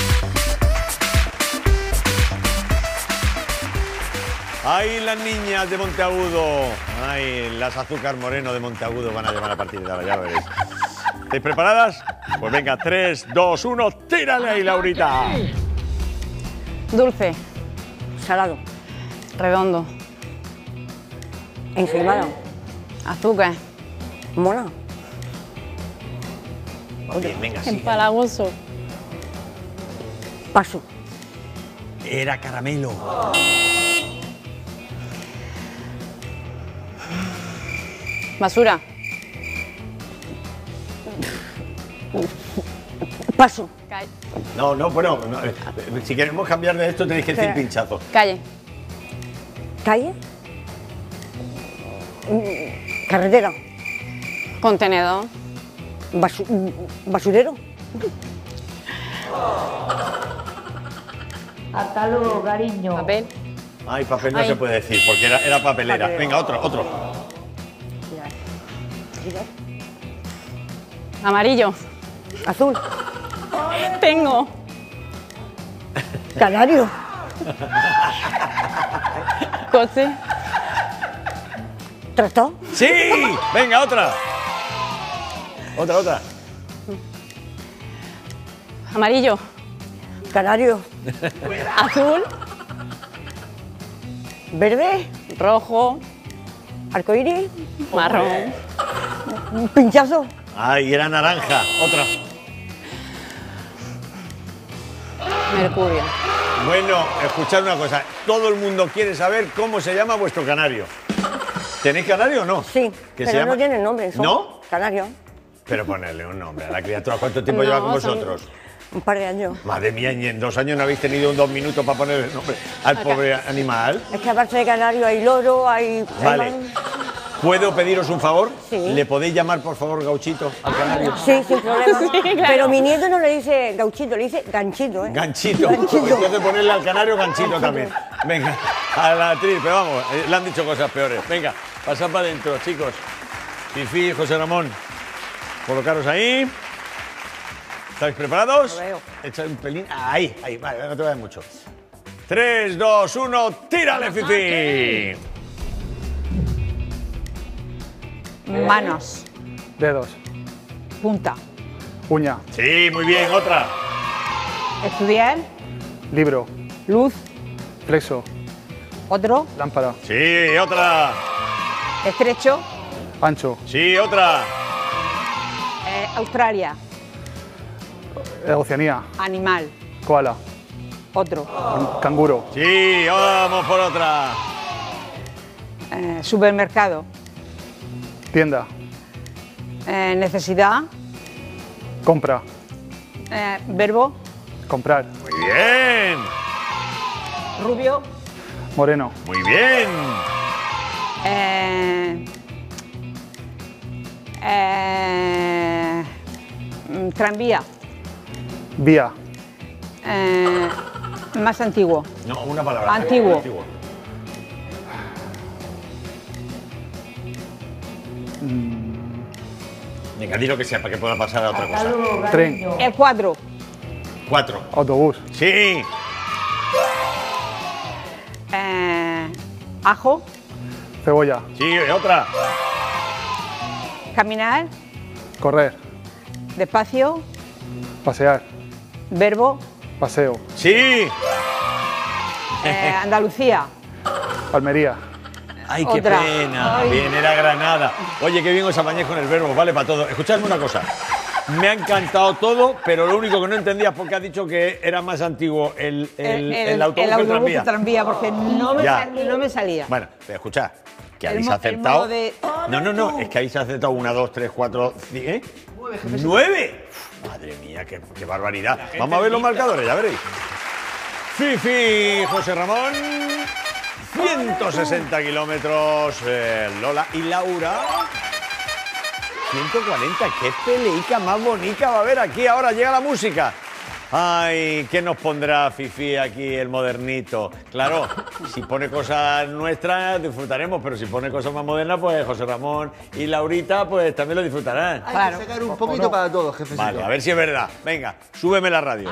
¡Ay, las niñas de Monteagudo! ¡Ay, las azúcar moreno de Monteagudo van a llevar a partir de ahora, ya lo veréis! ¿Estáis preparadas? Pues venga, tres, dos, uno, tírale ahí, Laurita. Dulce, Salado. redondo, Encimado. azúcar, Mona. Bien, venga, sí. empalagoso, Paso. Era caramelo. basura, Paso. ca- No, no, bueno, no, eh, si queremos cambiar de esto tenéis que decir Espera. pinchazo. calle, Calle. Mm, Carretera. contenedor, Basu- basurero. Hasta luego, cariño. papel, Ay, papel no Ay. se puede decir, porque era, era papelera. Papelera. Venga, otro, otro. amarillo, Azul. tengo, Canario. coche, Tractor. ¡Sí! Venga, otra. Otra, otra. amarillo, Canario. azul, Verde. rojo, Arcoíris. marrón, Pinchazo. Ay, era naranja. Otra. mercurio. Bueno, escuchad una cosa. Todo el mundo quiere saber cómo se llama vuestro canario. ¿Tenéis canario o no? Sí. ¿Que Pero se llama? no tiene nombre. son ¿No? Canario. Pero ponerle un nombre a la criatura. ¿Cuánto tiempo No, lleva con son- vosotros? Un par de años. Madre mía, y en dos años no habéis tenido un dos minutos para ponerle nombre al Acá. pobre animal. Es que aparte de canario hay loro, hay... Vale. ¿Puedo pediros un favor? Sí. ¿Le podéis llamar, por favor, Gauchito al canario? Sí, sin problema. Sí, claro. Pero mi nieto no le dice gauchito, le dice ganchito, ¿eh? Ganchito. Ganchito. Pues entonces ponerle al canario ganchito también. Venga, a la actriz, pero vamos, eh, le han dicho cosas peores. Venga, pasad para adentro, chicos. Fifi, José Ramón, colocaros ahí. ¿Estáis preparados? Lo veo. Echad un pelín. Ahí, ahí, vale, no te vayas mucho. Tres, dos, uno, tírale, Fifi. Manos, Dedos. punta. Uña. Sí, muy bien, otra. Estudiar, Libro. luz, Flexo. otro, Lámpara. Sí, otra. estrecho, Ancho. Sí, otra. eh, Australia, eh, Oceanía. animal, Koala. otro, can- Canguro. Sí, vamos por otra. eh, supermercado, Tienda. eh, necesidad, Compra. eh, verbo, Comprar. Muy bien. rubio, Moreno. Muy bien. eh, eh, mm, tranvía, Vía. eh, más antiguo, No, una palabra. Antiguo. Venga, di lo que sea para que pueda pasar a otra cosa. Tren. el cuadro, Cuatro. Autobús. Sí. eh, ajo, Cebolla. Sí, otra. caminar, Correr. despacio, Pasear. Verbo. Paseo. Sí. Eh, Andalucía. Almería. Ay, qué Otra. pena. Ay. Bien, era Granada. Oye, qué bien os apañéis con el verbo, vale para todo. Escuchadme una cosa. Me ha encantado todo, pero lo único que no entendía es por qué ha dicho que era más antiguo el, el, el autobús el que el autobús tranvía. que el tranvía, porque no me, Ya. sal- no me salía. Bueno, pero escuchad, que El habéis mo- el acertado. modo de- No, no, no, es que habéis acertado una, dos, tres, cuatro, cinco, ¿eh? ¡Nueve! Madre mía, qué, qué barbaridad. Vamos a ver los marcadores, ya veréis. Fifi, José Ramón, ciento sesenta kilómetros, eh, Lola y Laura, ciento cuarenta. ¡Qué peleica más bonita va a haber aquí! Ahora llega la música. Ay, ¿qué nos pondrá Fifi aquí, el modernito? Claro, si pone cosas nuestras disfrutaremos, pero si pone cosas más modernas, pues José Ramón y Laurita pues también lo disfrutarán. Hay que sacar un poquito para todos, jefecito. Vale, a ver si es verdad. Venga, súbeme la radio.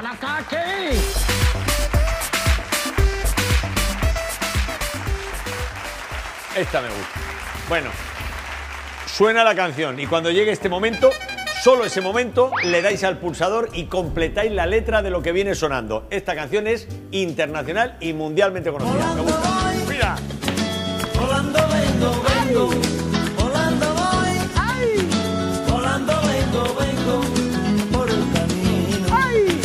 Esta me gusta. Bueno, suena la canción y cuando llegue este momento, solo ese momento, le dais al pulsador y completáis la letra de lo que viene sonando. Esta canción es internacional y mundialmente conocida. Me gusta. Mira. Volando vengo, vengo, volando voy, ay, volando vengo, vengo, por el camino. Ay.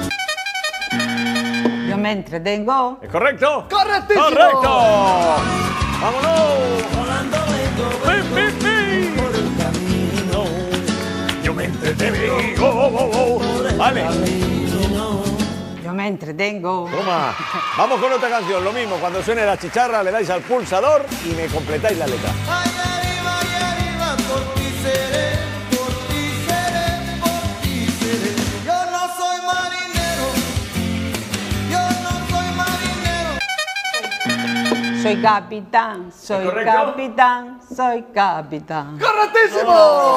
Yo me entretengo. ¿Es correcto? ¡Correctísimo! ¡Correcto! ¡Vámonos! Volando vengo, vengo, por el camino. Yo me entretengo. Vale. Yo me entretengo. Toma. Vamos con otra canción. Lo mismo, cuando suene la chicharra, le dais al pulsador y me completáis la letra. Ay, arriba, ay, arriba, por ti seré, por ti seré, por ti seré. Yo no soy marinero, yo no soy marinero. Soy capitán, soy correcto? capitán, soy capitán. ¡Correctísimo!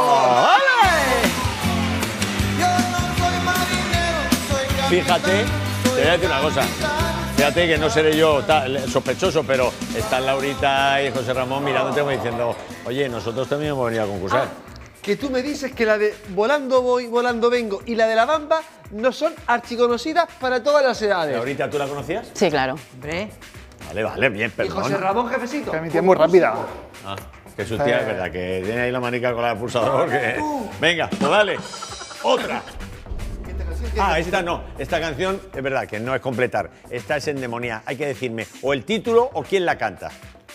Yo no soy marinero, soy capitán. Fíjate, te voy a decir una cosa. Fíjate que no seré yo tal, sospechoso, pero están Laurita y José Ramón mirándote como diciendo, oye, nosotros también hemos venido a concursar. Que tú me dices que la de Volando voy, volando vengo y la de La Bamba no son archiconocidas para todas las edades. Laurita, ¿tú la conocías? Sí, claro. Hombre. Vale, vale, bien, Y José perdón. Ramón, jefecito. Que mi tía es muy rápida. Ah, que su tía, es verdad, que tiene ahí la manica con la del pulsador. Que... Venga, pues dale. Otra. Ah, esta no. Esta canción es verdad que no es completar. Esta es endemoniada. Hay que decirme o el título o quién la canta.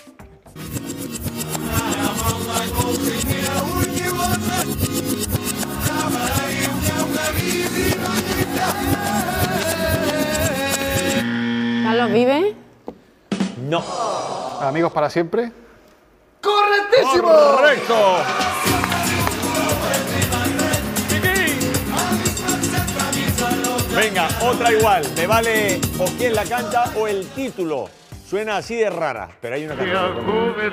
¿Carlos vive? No. Amigos para siempre. ¡Correctísimo! ¡Correcto! Venga, otra igual. Me vale o quién la canta o el título. Suena así de rara, pero hay una canción.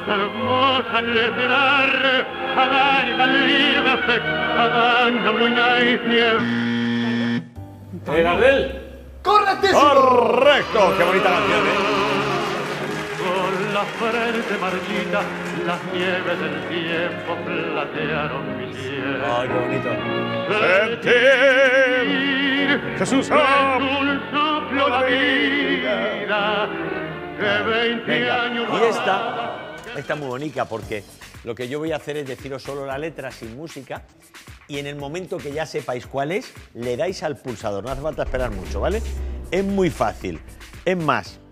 ¿Eh, Gardel? ¡Correctísimo! ¡Correcto! ¡Qué bonita canción, eh! Con la frente marchita, las nieves del tiempo platearon mi piel. ¡Ay, qué bonito! Sentir Jesús, que un soplo la vida, que veinte Venga, años y esta, esta es muy bonita porque lo que yo voy a hacer es deciros solo la letra sin música y en el momento que ya sepáis cuál es, le dais al pulsador, no hace falta esperar mucho, ¿vale? Es muy fácil. Es más,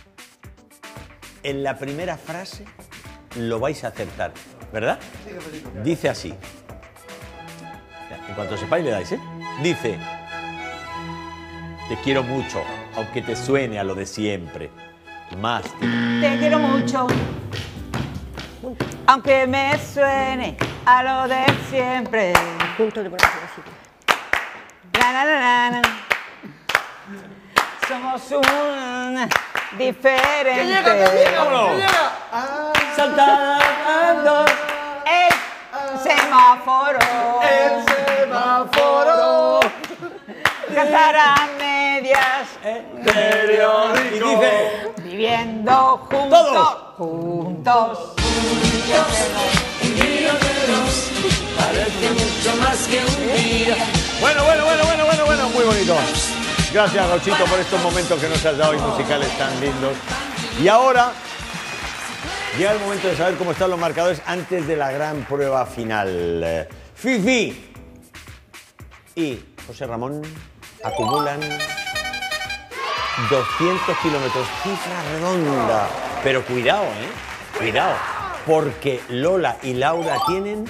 en la primera frase lo vais a acertar, ¿verdad? Dice así. En cuanto sepáis le dais, ¿eh? Dice, te quiero mucho, aunque te suene a lo de siempre. Más te... Te quiero mucho. Aunque me suene a lo de siempre. Punto de poner así. La, la, la, la, la. Somos un diferente. ¡Que llega, que llega! ¡Vámonos! ¡Que llega! Saltando el semáforo. ¡El semáforo! Cantar a medias. Y dice, Viviendo juntos. Todos. Juntos. Parece mucho más que un día. Bueno, bueno, bueno, bueno, bueno, bueno, muy bonito. Gracias, Gauchito, por estos momentos que nos has dado y musicales tan lindos. Y ahora llega el momento de saber cómo están los marcadores antes de la gran prueba final. Fifi y José Ramón acumulan doscientos kilómetros, cifra redonda. Pero cuidado, ¿eh? Cuidado, porque Lola y Laura tienen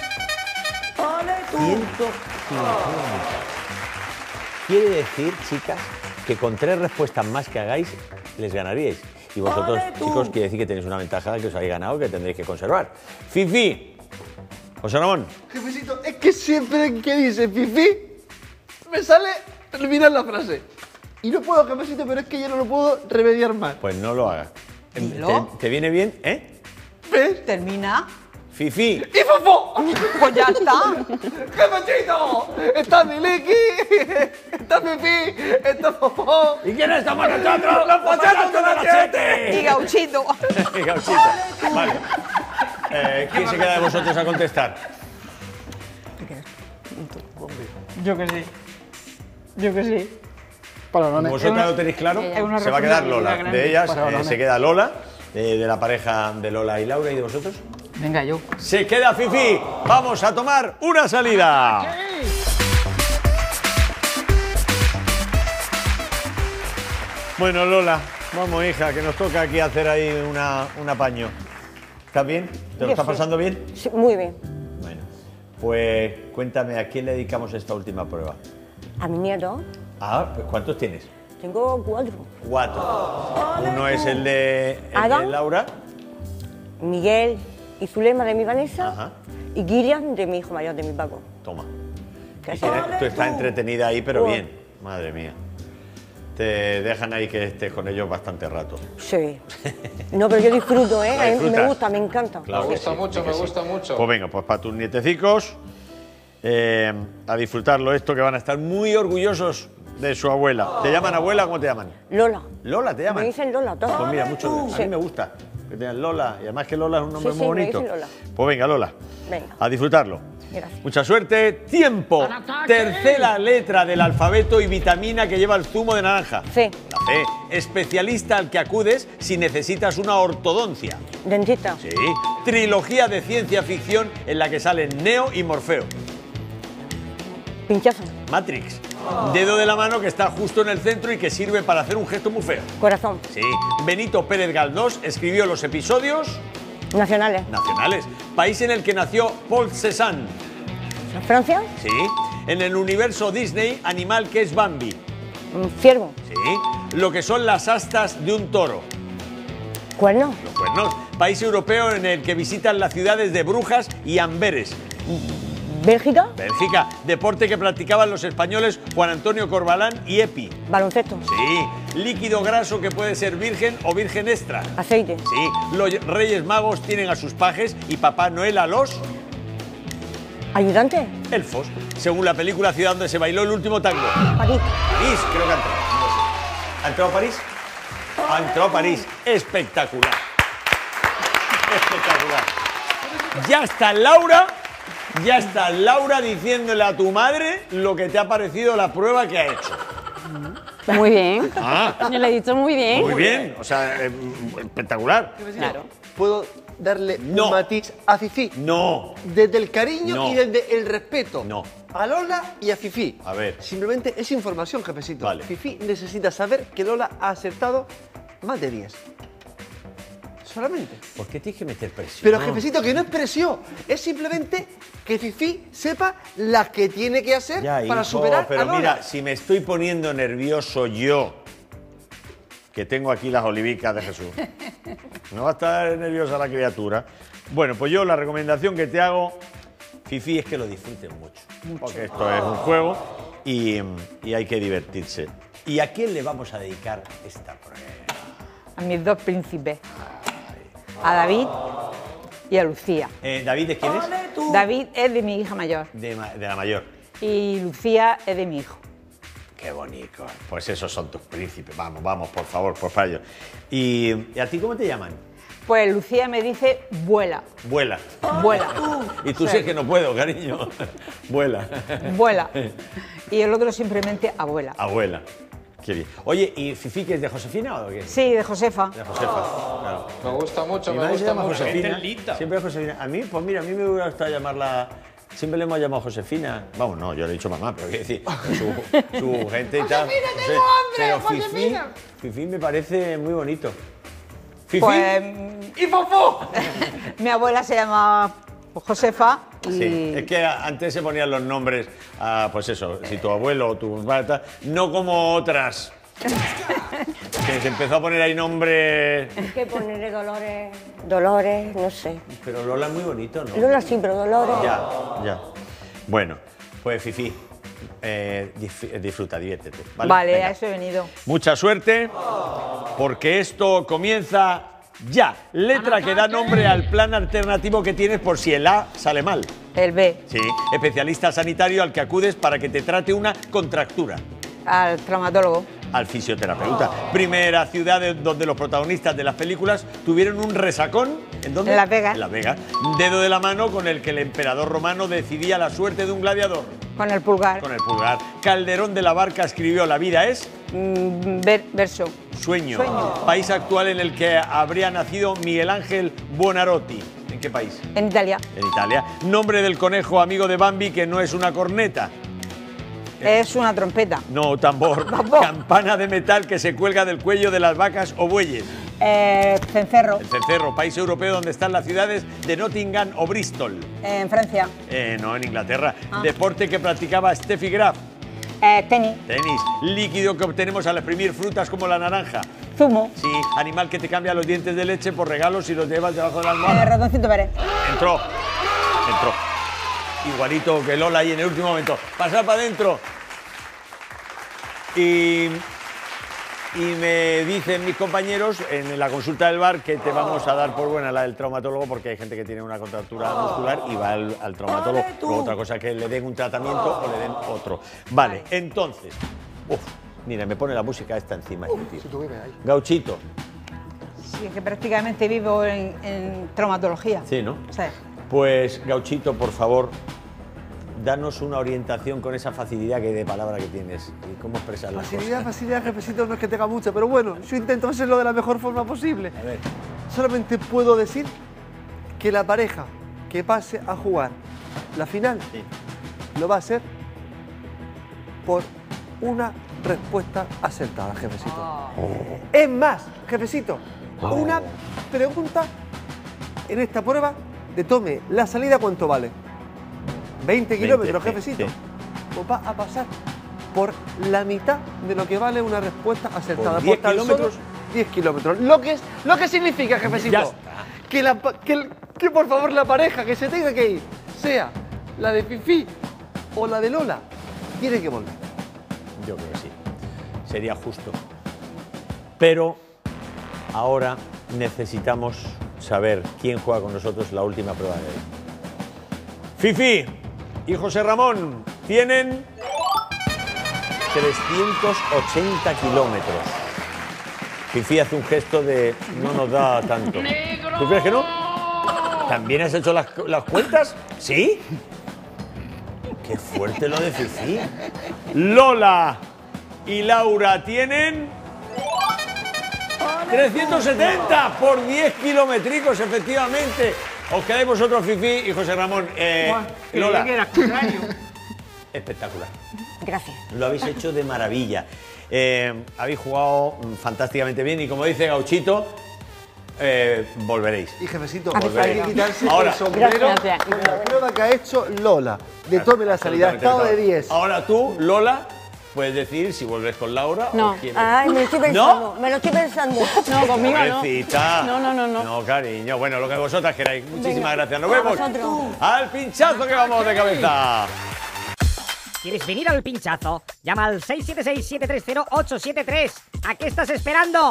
ciento cincuenta. Quiere decir, chicas, que con tres respuestas más que hagáis, les ganaríais. Y vosotros, chicos, quiere decir que tenéis una ventaja que os habéis ganado que tendréis que conservar. Fifi, José Ramón. Jefecito, es que siempre que dice Fifi, me sale terminar la frase. Y no puedo, jefecito, pero es que ya no lo puedo remediar más. Pues no lo hagas. ¿Te, Dilo. te viene bien, eh? ¿Ves? Termina. Fifi. ¡Y Fofo! Pues ya está. ¡Jefecito! ¡Está Miliki! ¡Está Fifi! ¡Está Fofo! ¿Y quiénes somos nosotros? ¡Los pochazos de las siete! Y Gauchito. Y Gauchito. Vale. Eh, ¿Quién se queda de vosotros a contestar? Yo que sí. Yo que sí. Para no ¿Vosotras lo tenéis claro? Es una Se va a quedar responsabilidad Lola. grande. De ellas Para eh, Lola. se queda Lola, de, de la pareja de Lola y Laura. ¿Y de vosotros? Venga, yo. Se queda Fifi. Vamos a tomar una salida. Bueno, Lola, vamos, hija, que nos toca aquí hacer ahí una, un apaño. ¿Estás bien? ¿Te lo Yo estás sí. pasando bien? Sí, muy bien. Bueno, pues cuéntame, ¿a quién le dedicamos esta última prueba? A mi nieto Ah, pues ¿cuántos tienes? tengo cuatro. Cuatro. Uno es el de, el de Adam. Laura. Miguel y Zulema de mi Vanessa. Ajá. Y Kirian de mi hijo mayor, de mi Paco. Toma. Que Y así- tienes- tú estás entretenida ahí, pero Oh. bien. Madre mía. Te dejan ahí que estés con ellos bastante rato. Sí. No, pero yo disfruto, ¿eh? Lo A mí disfrutas. me gusta, me encanta. Claro Me que gusta sí, mucho, sí que me sí. gusta mucho. Pues venga, pues para tus nietecicos, eh, a disfrutarlo esto, que van a estar muy orgullosos de su abuela. ¿Te llaman abuela? ¿Cómo te llaman? Lola. Lola, ¿te llaman? Me dicen Lola, todos. Pues mira, mucho. A Sí. mí me gusta que tengan Lola. Y además que Lola es un nombre Sí, muy sí, me bonito. dicen Lola. Pues venga, Lola. Venga. A disfrutarlo. Gracias. Mucha suerte. Tiempo. Tercera letra del alfabeto y vitamina que lleva el zumo de naranja. C. La C. Especialista al que acudes si necesitas una ortodoncia. Dentista. Sí. Trilogía de ciencia ficción en la que salen Neo y Morfeo. Pinchazo. Matrix. Dedo de la mano que está justo en el centro y que sirve para hacer un gesto muy feo. Corazón. Sí. Benito Pérez Galdós escribió los episodios Nacionales. nacionales. País en el que nació Paul Cézanne. Francia. Sí. En el universo Disney, animal que es Bambi. Mm, Ciervo. Sí. Lo que son las astas de un toro. Cuerno. Los cuernos. País europeo en el que visitan las ciudades de Brujas y Amberes. Bélgica. Bélgica. Deporte que practicaban los españoles Juan Antonio Corbalán y Epi. Baloncesto. Sí. Líquido graso que puede ser virgen o virgen extra. Aceite. Sí. Los Reyes Magos tienen a sus pajes y Papá Noel a los Ayudante. elfos. Según la película Ciudad donde se bailó el último tango. París. París, creo que ha entrado. No lo sé. ¿Ha entrado a París? Ha entrado a París. Espectacular. Espectacular. Ya está Laura. Ya está Laura diciéndole a tu madre lo que te ha parecido la prueba que ha hecho. Muy bien. Ah. Yo le he dicho muy bien. Muy bien. O sea, eh, espectacular. Claro. ¿Puedo darle No. un matiz a Fifi? No. Desde el cariño No. y desde el respeto. No. A Lola y a Fifi. A ver. Simplemente es información, jefecito. Vale. Fifi necesita saber que Lola ha acertado más de diez. Solamente. ¿Por qué tienes que meter presión? Pero, jefecito, que no es presión. Es simplemente que Fifi sepa la que tiene que hacer Ya, para hijo, superar pero a Lola. mira, si me estoy poniendo nervioso yo, que tengo aquí las olivicas de Jesús, no va a estar nerviosa la criatura. Bueno, pues yo la recomendación que te hago, Fifi, es que lo disfruten mucho. Porque esto es un juego y, y hay que divertirse. ¿Y a quién le vamos a dedicar esta prueba? A mis dos príncipes. A David y a Lucía. Eh, ¿David de quién es? David es de mi hija mayor De, ma- de la mayor. y Lucía es de mi hijo. Qué bonito. Pues esos son tus príncipes. Vamos, vamos, por favor, por fallo. ¿Y, ¿y a ti cómo te llaman? Pues Lucía me dice vuela, Vuela. vuela. Y tú Sí. sé que no puedo, cariño. Vuela. Vuela. Y el otro simplemente abuela. Abuela. Qué bien. Oye, ¿y Fifi que es de Josefina o de qué? Sí, de Josefa. De Josefa, claro. Me gusta mucho, Mi me madre se gusta llama mucho. Josefina. Es linda. Siempre es Josefina. A mí, pues mira, a mí me hubiera gustado llamarla. Siempre le hemos llamado Josefina. Vamos, no, yo le he dicho mamá, pero quiero decir, su, su gente y tal. Josefina, No sé, tengo hambre, pero Fifi, Josefina. Fifi me parece muy bonito. Fifi. Pues ¡Y Fofó! mi abuela se llama Josefa y... Sí, es que antes se ponían los nombres, a, pues eso, si tu abuelo o tu padre, tal, no como otras. Que se empezó a poner ahí nombres. Es que ponerle Dolores, Dolores, no sé. Pero Lola es muy bonito, ¿no? Lola sí, pero Dolores. Ya, ya. Bueno, pues Fifi, eh, dif- disfruta, diviértete. Vale, Vale, Venga. a eso he venido. Mucha suerte, porque esto comienza ya. Letra que da nombre al plan alternativo que tienes por si el A sale mal. El B, Sí, especialista sanitario al que acudes para que te trate una contractura. al traumatólogo. Al fisioterapeuta. Primera ciudad de- donde los protagonistas de las películas tuvieron un resacón. ¿En dónde? En Las Vegas. En Las Vegas. Dedo de la mano con el que el emperador romano decidía la suerte de un gladiador. Con el pulgar. Con el pulgar. Calderón de la Barca escribió La vida es Mm, ver- verso. sueño. Sueño. País actual en el que habría nacido Miguel Ángel Buonarroti. ¿En qué país? En Italia. En Italia. Nombre del conejo amigo de Bambi que no es una corneta. Es una trompeta. No, tambor. Tambor. Campana de metal que se cuelga del cuello de las vacas o bueyes. Eh, cencerro. El cencerro, país europeo donde están las ciudades de Nottingham o Bristol. En Francia. Eh, no, en Inglaterra. Ah. Deporte que practicaba Steffi Graf. Eh, tenis. Tenis. Líquido que obtenemos al exprimir frutas como la naranja. Zumo. Sí, animal que te cambia los dientes de leche por regalos y los llevas debajo de la Eh, almohada. ratoncito Pérez. Entró. Entró. Igualito que Lola ahí en el último momento. Pasar para adentro. Y, y me dicen mis compañeros en la consulta del bar que te vamos a dar por buena la del traumatólogo porque hay gente que tiene una contractura muscular y va al, al traumatólogo. Luego otra cosa que le den un tratamiento o le den otro. Vale, entonces. Uf, mira, me pone la música esta encima. Este tío. Gauchito. Sí, es que prácticamente vivo en, en traumatología. Sí, ¿no? Sí. Pues, Gauchito, por favor, danos una orientación con esa facilidad que de palabra que tienes y cómo expresar las Facilidad, cosas. facilidad, jefecito, no es que tenga mucha, pero bueno, yo intento hacerlo de la mejor forma posible. A ver, Solamente puedo decir que la pareja que pase a jugar la final sí. lo va a hacer por una respuesta acertada, jefecito. Es más, jefecito, una pregunta en esta prueba de tome la salida, ¿cuánto vale? veinte kilómetros, sí, jefecito. sí. Pues va a pasar por la mitad de lo que vale una respuesta acertada. ¿Por diez tan solo kilómetros? diez kilómetros. Lo que, es, lo que significa, jefecito, Ya está. que, la, pa- que, el- que por favor la pareja que se tenga que ir, sea la de Fifi o la de Lola, tiene que volver. Yo creo que sí. Sería justo. Pero ahora necesitamos saber quién juega con nosotros la última prueba de hoy. Fifi y José Ramón tienen trescientos ochenta kilómetros. Fifi hace un gesto de no nos da tanto. ¿Tú crees que no? ¿También has hecho las, las cuentas? ¿Sí? Qué fuerte lo de Fifi. Lola y Laura tienen trescientos setenta por diez kilométricos, efectivamente. Os quedáis vosotros, Fifi y José Ramón. Eh, Lola. Espectacular. Gracias. Lo habéis hecho de maravilla. Eh, habéis jugado mm, fantásticamente bien y como dice Gauchito, eh, volveréis. Y jefecito, Volveré. hay que quitarse Ahora. el sombrero Gracias. con la prueba que ha hecho Lola. De tome la salida, estado de diez. Ahora tú, Lola, puedes decir si vuelves con Laura No. o quieres. Ay, me lo estoy pensando, me lo estoy pensando. No, conmigo no. Pobrecita. No, no, no, no. No, cariño. Bueno, lo que vosotras queráis. Muchísimas Venga, gracias. Nos a vemos. vosotros. Al pinchazo que vamos de cabeza. ¿Quieres venir al pinchazo? Llama al seis siete seis, siete tres cero, ocho siete tres. ¿A qué estás esperando?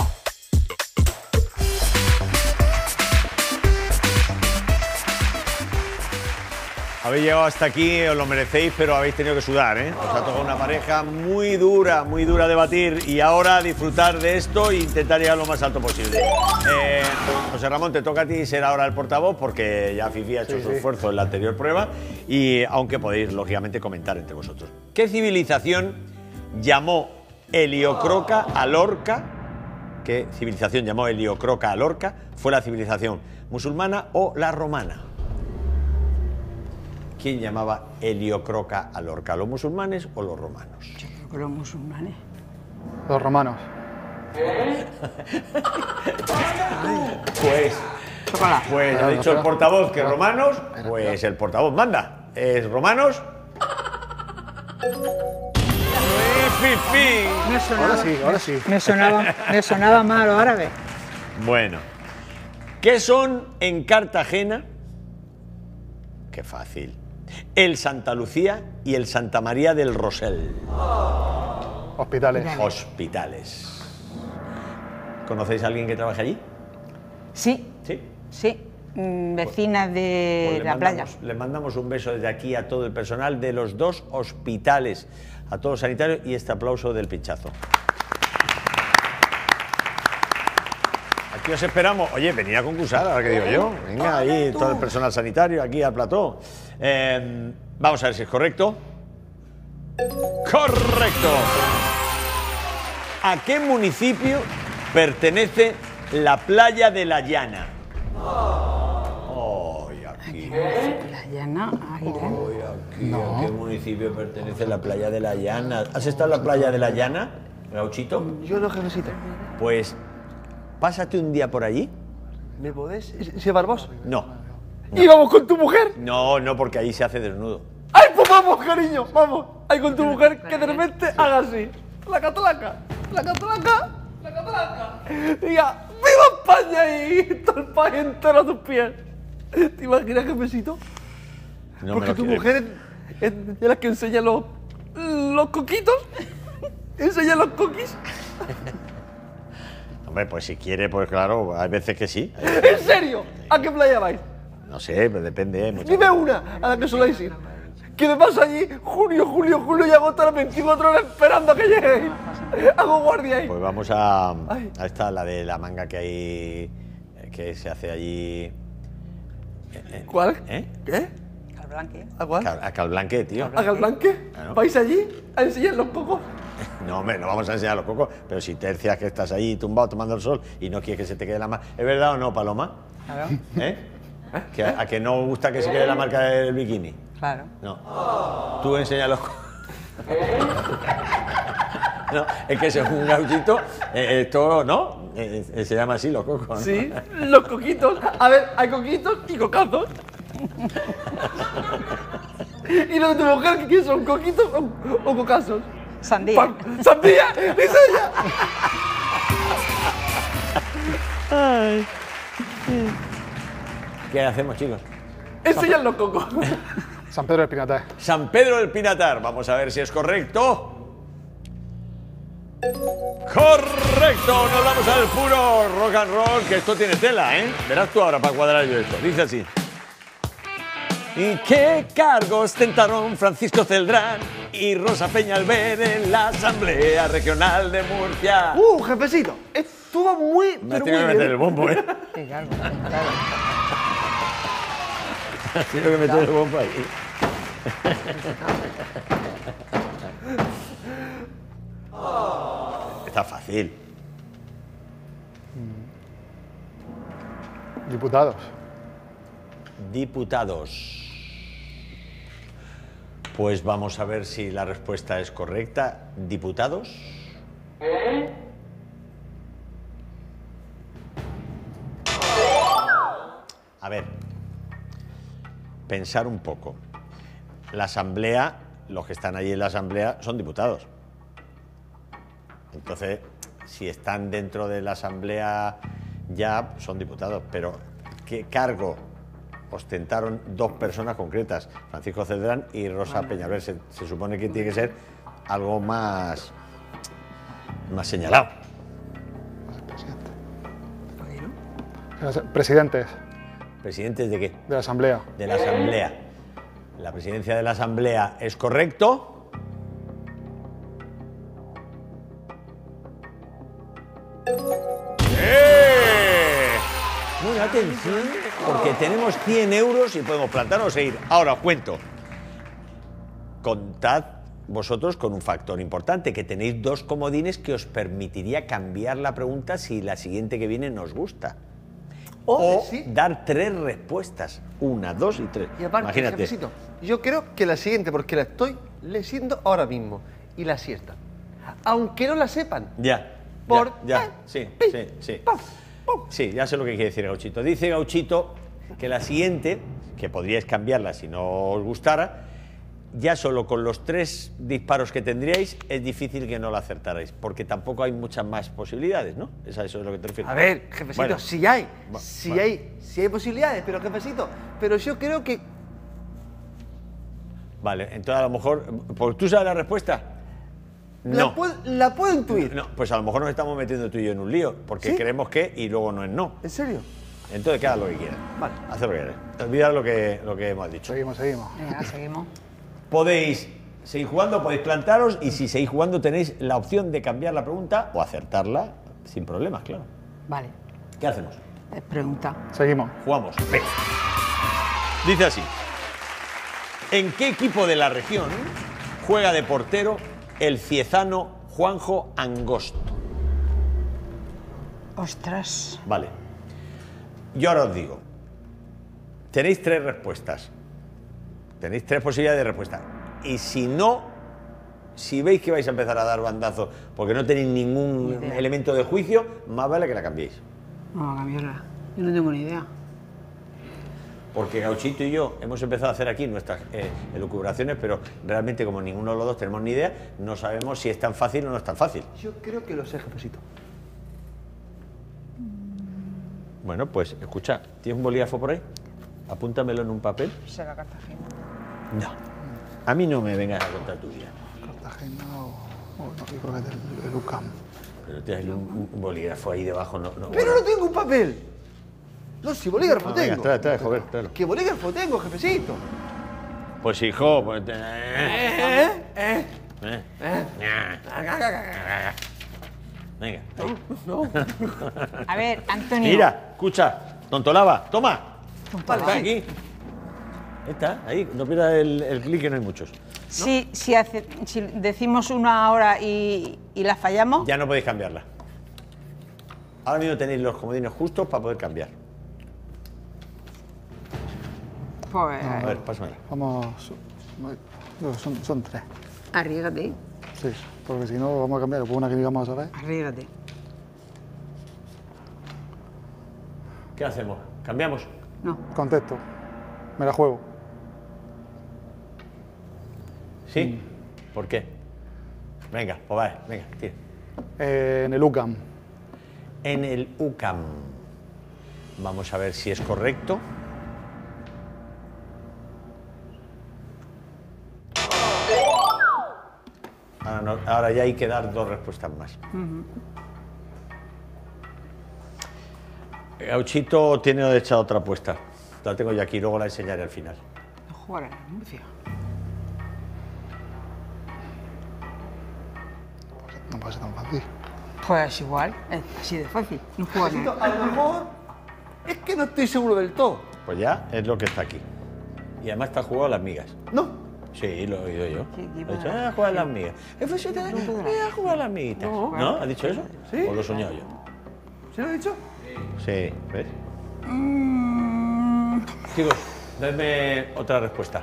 Habéis llegado hasta aquí, os lo merecéis, pero habéis tenido que sudar, ¿eh? Os ha tocado una pareja muy dura, muy dura de batir. Y ahora disfrutar de esto e intentar llegar lo más alto posible. Eh, José Ramón, te toca a ti ser ahora el portavoz, porque ya Fifi ha hecho Sí, su sí. esfuerzo en la anterior prueba. Y aunque podéis, lógicamente, comentar entre vosotros. ¿Qué civilización llamó Heliocroca a Lorca? ¿Qué civilización llamó Heliocroca a Lorca? ¿Fue la civilización musulmana o la romana? ¿Quién llamaba Heliocroca a Lorca? ¿Los musulmanes o los romanos? Yo creo que los musulmanes. Los romanos. Pues, pues ha dicho el portavoz que romanos, pues el portavoz manda. ¿Es romanos? ¡Fifi! Me sonaba, Ahora sí, ahora sí. Me sonaba, me sonaba mal los árabes. Bueno, ¿qué son en Cartagena? Qué fácil. El Santa Lucía y el Santa María del Rosell. Hospitales. Hospitales. ¿Conocéis a alguien que trabaje allí? Sí, Sí. sí. Mm, vecinas de Pues le la playa. mandamos- Le mandamos un beso desde aquí a todo el personal de los dos hospitales, a todos los sanitarios, y este aplauso del pinchazo. Aquí os esperamos. Oye, venid a concursar, ahora que digo yo. Venga, ahí todo el personal sanitario, aquí al plató. Eh, vamos a ver si es correcto. ¡Correcto! ¿A qué municipio pertenece la playa de la Llana? Ay, aquí. La llana, Águila. Ay, aquí. ¿A qué municipio pertenece la playa de la Llana? ¿Has estado en la playa de la Llana, Gauchito? Yo no, jefecito. Pues pásate un día por allí. ¿Me podés llevar vos? No. ¿Y vamos con tu mujer? No, no, porque ahí se hace desnudo. ¡Ay, pues vamos, cariño! ¡Vamos! Ahí con tu mujer que de repente haga así. La catalaca, la catalaca, la catalaca. Diga, ¡viva España! Y todo el país entero a tus pies. ¿Te imaginas, jefecito? No me Porque lo tu quiero- mujer es, es la que enseña los, los coquitos. Enseña los coquis. Hombre, pues si quiere, pues claro, hay veces que sí. ¿En serio? ¿A qué playa vais? No sé, pues depende. ¿eh? Muchas Dime una a la que soléis ir. Que me vas allí junio, julio, julio y agosto las veinticuatro horas esperando a que lleguéis. Hago guardia ahí. Pues vamos a, Ay. a esta, la de la manga que hay, que se hace allí. ¿Cuál? ¿Eh? ¿Qué? Calblanque. ¿A cuál? Cal- A Calblanque, tío. ¿A Calblanque? Claro. ¿Vais allí a enseñar los cocos? No, hombre, no vamos a enseñar los cocos, pero si tercias que estás ahí tumbado tomando el sol y no quieres que se te quede la marca. ¿Es verdad o no, Paloma? Claro. ¿Eh? ¿Que a, a que no gusta que se quede la marca del bikini? Claro. No. Tú enseñas los cocos. No, es que según Gauchito, eh, esto, ¿no? Eh, eh, se llama así los cocos, ¿no? Sí, los coquitos. A ver, hay coquitos y cocazos. ¿Y los de tu mujer qué son? ¿Coquitos o, o cocazos? Sandía. Pa- ¡Sandía! ¡Enseña! ¿Qué hacemos, chicos? Enseñan los cocos. San Pedro del Pinatar. San Pedro del Pinatar. Vamos a ver si es correcto. ¡Correcto! Nos vamos al puro rock and roll, que esto tiene tela, ¿eh? Verás tú ahora para cuadrar yo esto. Dice así. ¿Y qué cargos tentaron Francisco Celdrán y Rosa Peñalver en la Asamblea Regional de Murcia? Uh, jefecito, estuvo muy, Me has pero tenido que muy meter el bien. bombo, ¿eh? Sí, claro, claro. Me has tenido que meter el bombo ahí. Está fácil. Diputados. Diputados. Pues vamos a ver si la respuesta es correcta. ¿Diputados? A ver, pensar un poco. La asamblea, los que están allí en la asamblea son diputados. Entonces, si están dentro de la asamblea ya son diputados, pero ¿qué cargo ostentaron dos personas concretas, Francisco Celdrán y Rosa Peñalver? Se, se supone que tiene que ser algo más, más señalado. Presidentes ¿Presidentes de qué? de la Asamblea. De la Asamblea. la presidencia de la Asamblea es correcto. ¡Eh! Bueno, atención, porque tenemos cien euros y podemos plantarnos e ir. Ahora os cuento. Contad vosotros con un factor importante, que tenéis dos comodines que os permitiría cambiar la pregunta si la siguiente que viene nos gusta. O sí. dar tres respuestas. Una, dos y tres. Y aparte, imagínate. jefecito, yo creo que la siguiente, porque la estoy leyendo ahora mismo, y la siesta. Aunque no la sepan. Ya. Por... Ya, ya. Sí, sí, sí. Sí, ya sé lo que quiere decir Gauchito. Dice Gauchito que la siguiente, que podríais cambiarla si no os gustara, ya solo con los tres disparos que tendríais es difícil que no la acertarais, porque tampoco hay muchas más posibilidades, ¿no? Eso es lo que te refieres. A ver, jefecito, Bueno. si hay, Va- si vale. hay, si hay posibilidades, pero jefecito, pero yo creo que... Vale, entonces a lo mejor... ¿Pues tú sabes la respuesta? La, No. puedo, la puedo intuir. No, pues a lo mejor nos estamos metiendo tú y yo en un lío, porque ¿Sí? creemos que y luego no es no. ¿En serio? Entonces, que hagas lo que quieras. Vale. Haz lo que quieras. Olvida lo que, lo que hemos dicho. Seguimos, seguimos. Venga, seguimos. Podéis seguir jugando, podéis plantaros y si seguís jugando tenéis la opción de cambiar la pregunta o acertarla sin problemas, claro. Vale, ¿Qué hacemos? eh, pregunta. Seguimos. Jugamos. Venga. Dice así. ¿En qué equipo de la región juega de portero el ciezano Juanjo Angosto? Ostras. Vale. Yo ahora os digo. Tenéis tres respuestas. Tenéis tres posibilidades de respuesta. Y si no, si veis que vais a empezar a dar bandazos porque no tenéis ningún Ni idea. elemento de juicio, más vale que la cambiéis. No, cambiarla. Yo no tengo ni idea. Porque Gauchito y yo hemos empezado a hacer aquí nuestras eh, elucubraciones, pero realmente como ninguno de los dos tenemos ni idea, no sabemos si es tan fácil o no es tan fácil. Yo creo que lo sé, jefecito. Bueno, pues escucha, ¿tienes un bolígrafo por ahí? Apúntamelo en un papel. Será Cartagena. No. A mí no me vengas a contar tu vida. Cartagena o... o no, yo creo que es del, del U C A M. Pero tienes un, un bolígrafo ahí debajo, no... no Pero no tengo un papel. No, si bolígrafo Ah, venga, tengo. trae, trae, joder, tráelo. ¿Qué bolígrafo tengo, jefecito? Pues hijo, pues... eh, ¿Eh? ¿Eh? eh. ¿Eh? Venga, ahí. No. A ver, Antonio. Mira, escucha, tontolaba, toma. Vale, Está sí. aquí. Ahí está, ahí, no pierdas el, el clic que no hay muchos. Si, si, hace- si decimos una hora y, y la fallamos, Ya no podéis cambiarla. Ahora mismo tenéis los comodines justos para poder cambiar. pues A ver, pásamela. Vamos... no, son, son tres. arriesgate, Sí, porque si no vamos a cambiar. Por una que digamos a ver. arriesgate. ¿Qué hacemos? ¿Cambiamos? No, Contesto. Me la juego. ¿Sí? ¿Por qué? Venga, pues vale, venga, tira. Eh, en el U C A M. En el U C A M. Vamos a ver si es correcto. Ahora, no- ahora ya hay que dar dos respuestas más. Gauchito tiene hecha otra apuesta. La tengo yo aquí, luego la enseñaré al final. no jugar a la Murcia. No puede ser tan fácil. Pues igual, es así de fácil. No jugar Jefecito, a lo mejor es que no estoy seguro del todo. Pues ya es lo que está aquí. Y además está jugado a las migas. No. Sí, lo he oído yo. ¿Qué equipo He dicho, de la ah, a jugar a las migas. F S T, eh, a jugar a las miguitas. ¿No? ¿Ha dicho eso? Sí. ¿O lo he soñado yo? ¿Se lo he dicho? Sí, ¿ves? Chicos, dadme otra respuesta.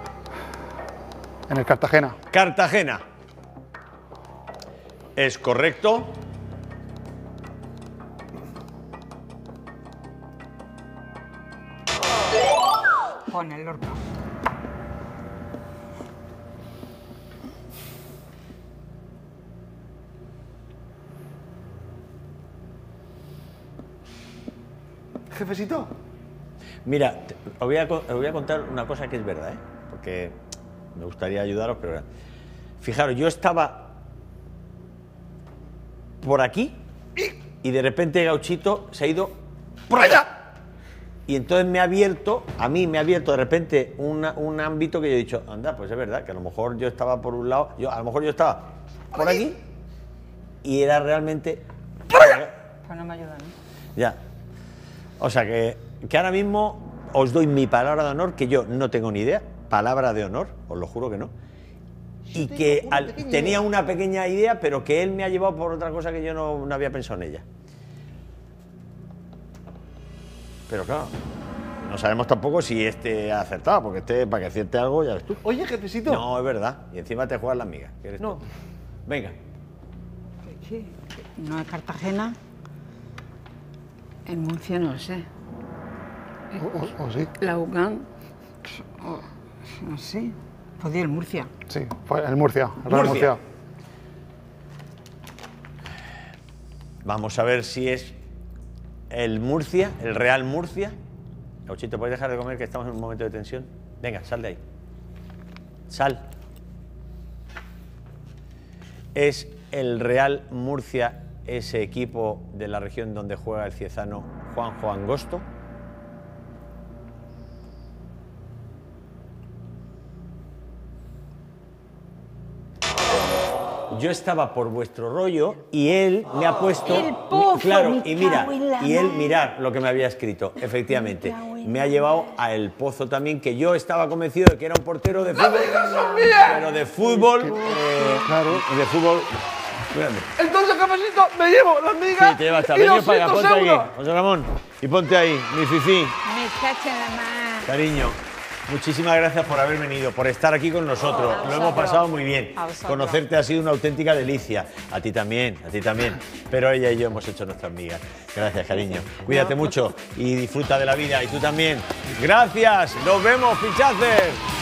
En el Cartagena. Cartagena. ¿Es correcto? Pon el Lorca. Jefecito. Mira, te- os voy, a, co- os voy a contar una cosa que es verdad, ¿eh? Porque me gustaría ayudaros, pero... Fijaros, yo estaba por aquí y de repente Gauchito se ha ido por allá. Y entonces me ha abierto, a mí me ha abierto de repente una, un ámbito que yo he dicho, anda, pues es verdad, que a lo mejor yo estaba por un lado, yo, a lo mejor yo estaba por aquí y era realmente... Pues no me ayuda, ¿no? Ya. O sea que, que ahora mismo os doy mi palabra de honor, que yo no tengo ni idea, palabra de honor, os lo juro que no, y que al, tenía una pequeña idea, pero que él me ha llevado por otra cosa que yo no, no había pensado en ella. Pero claro, no sabemos tampoco si este ha acertado, porque este, para que acierte algo, ya ves tú. Oye, jefecito. No, es verdad. Y encima te juegas las migas. No. Tú. Venga. Sí, no es Cartagena. En Murcia no lo sé. O, o, o sí. La U C A M, o, no sé. Podía ir Murcia. Sí, fue el Murcia, el Real Murcia. Murcia. Vamos a ver si es el Murcia, el Real Murcia. Gauchito, ¿puedes dejar de comer que estamos en un momento de tensión? Venga, sal de ahí. Sal. ¿Es el Real Murcia ese equipo de la región donde juega el ciezano Juanjo Angosto? Yo estaba por vuestro rollo y él me ha puesto... El pozo, claro, me y mira, cago en la y él, madre. mirar lo que me había escrito, efectivamente, Me cago en me la ha llevado a El Pozo también, que yo estaba convencido de que era un portero de fútbol, pero de fútbol, eh, Claro. de fútbol... Grande. Entonces, jefecito, me llevo las migas Sí, te llevas y a Ven para acá, doscientos ponte euros. aquí, José Ramón, y ponte ahí, mi fifí. Me cacha en la mano. Cariño, muchísimas gracias por haber venido, por estar aquí con nosotros. A Lo hemos vosotros. pasado muy bien. A vosotros. Conocerte ha sido una auténtica delicia. A ti también, a ti también. Pero ella y yo hemos hecho nuestras migas. Gracias, cariño. Cuídate mucho y disfruta de la vida. Y tú también. Gracias. Nos vemos, fichajes.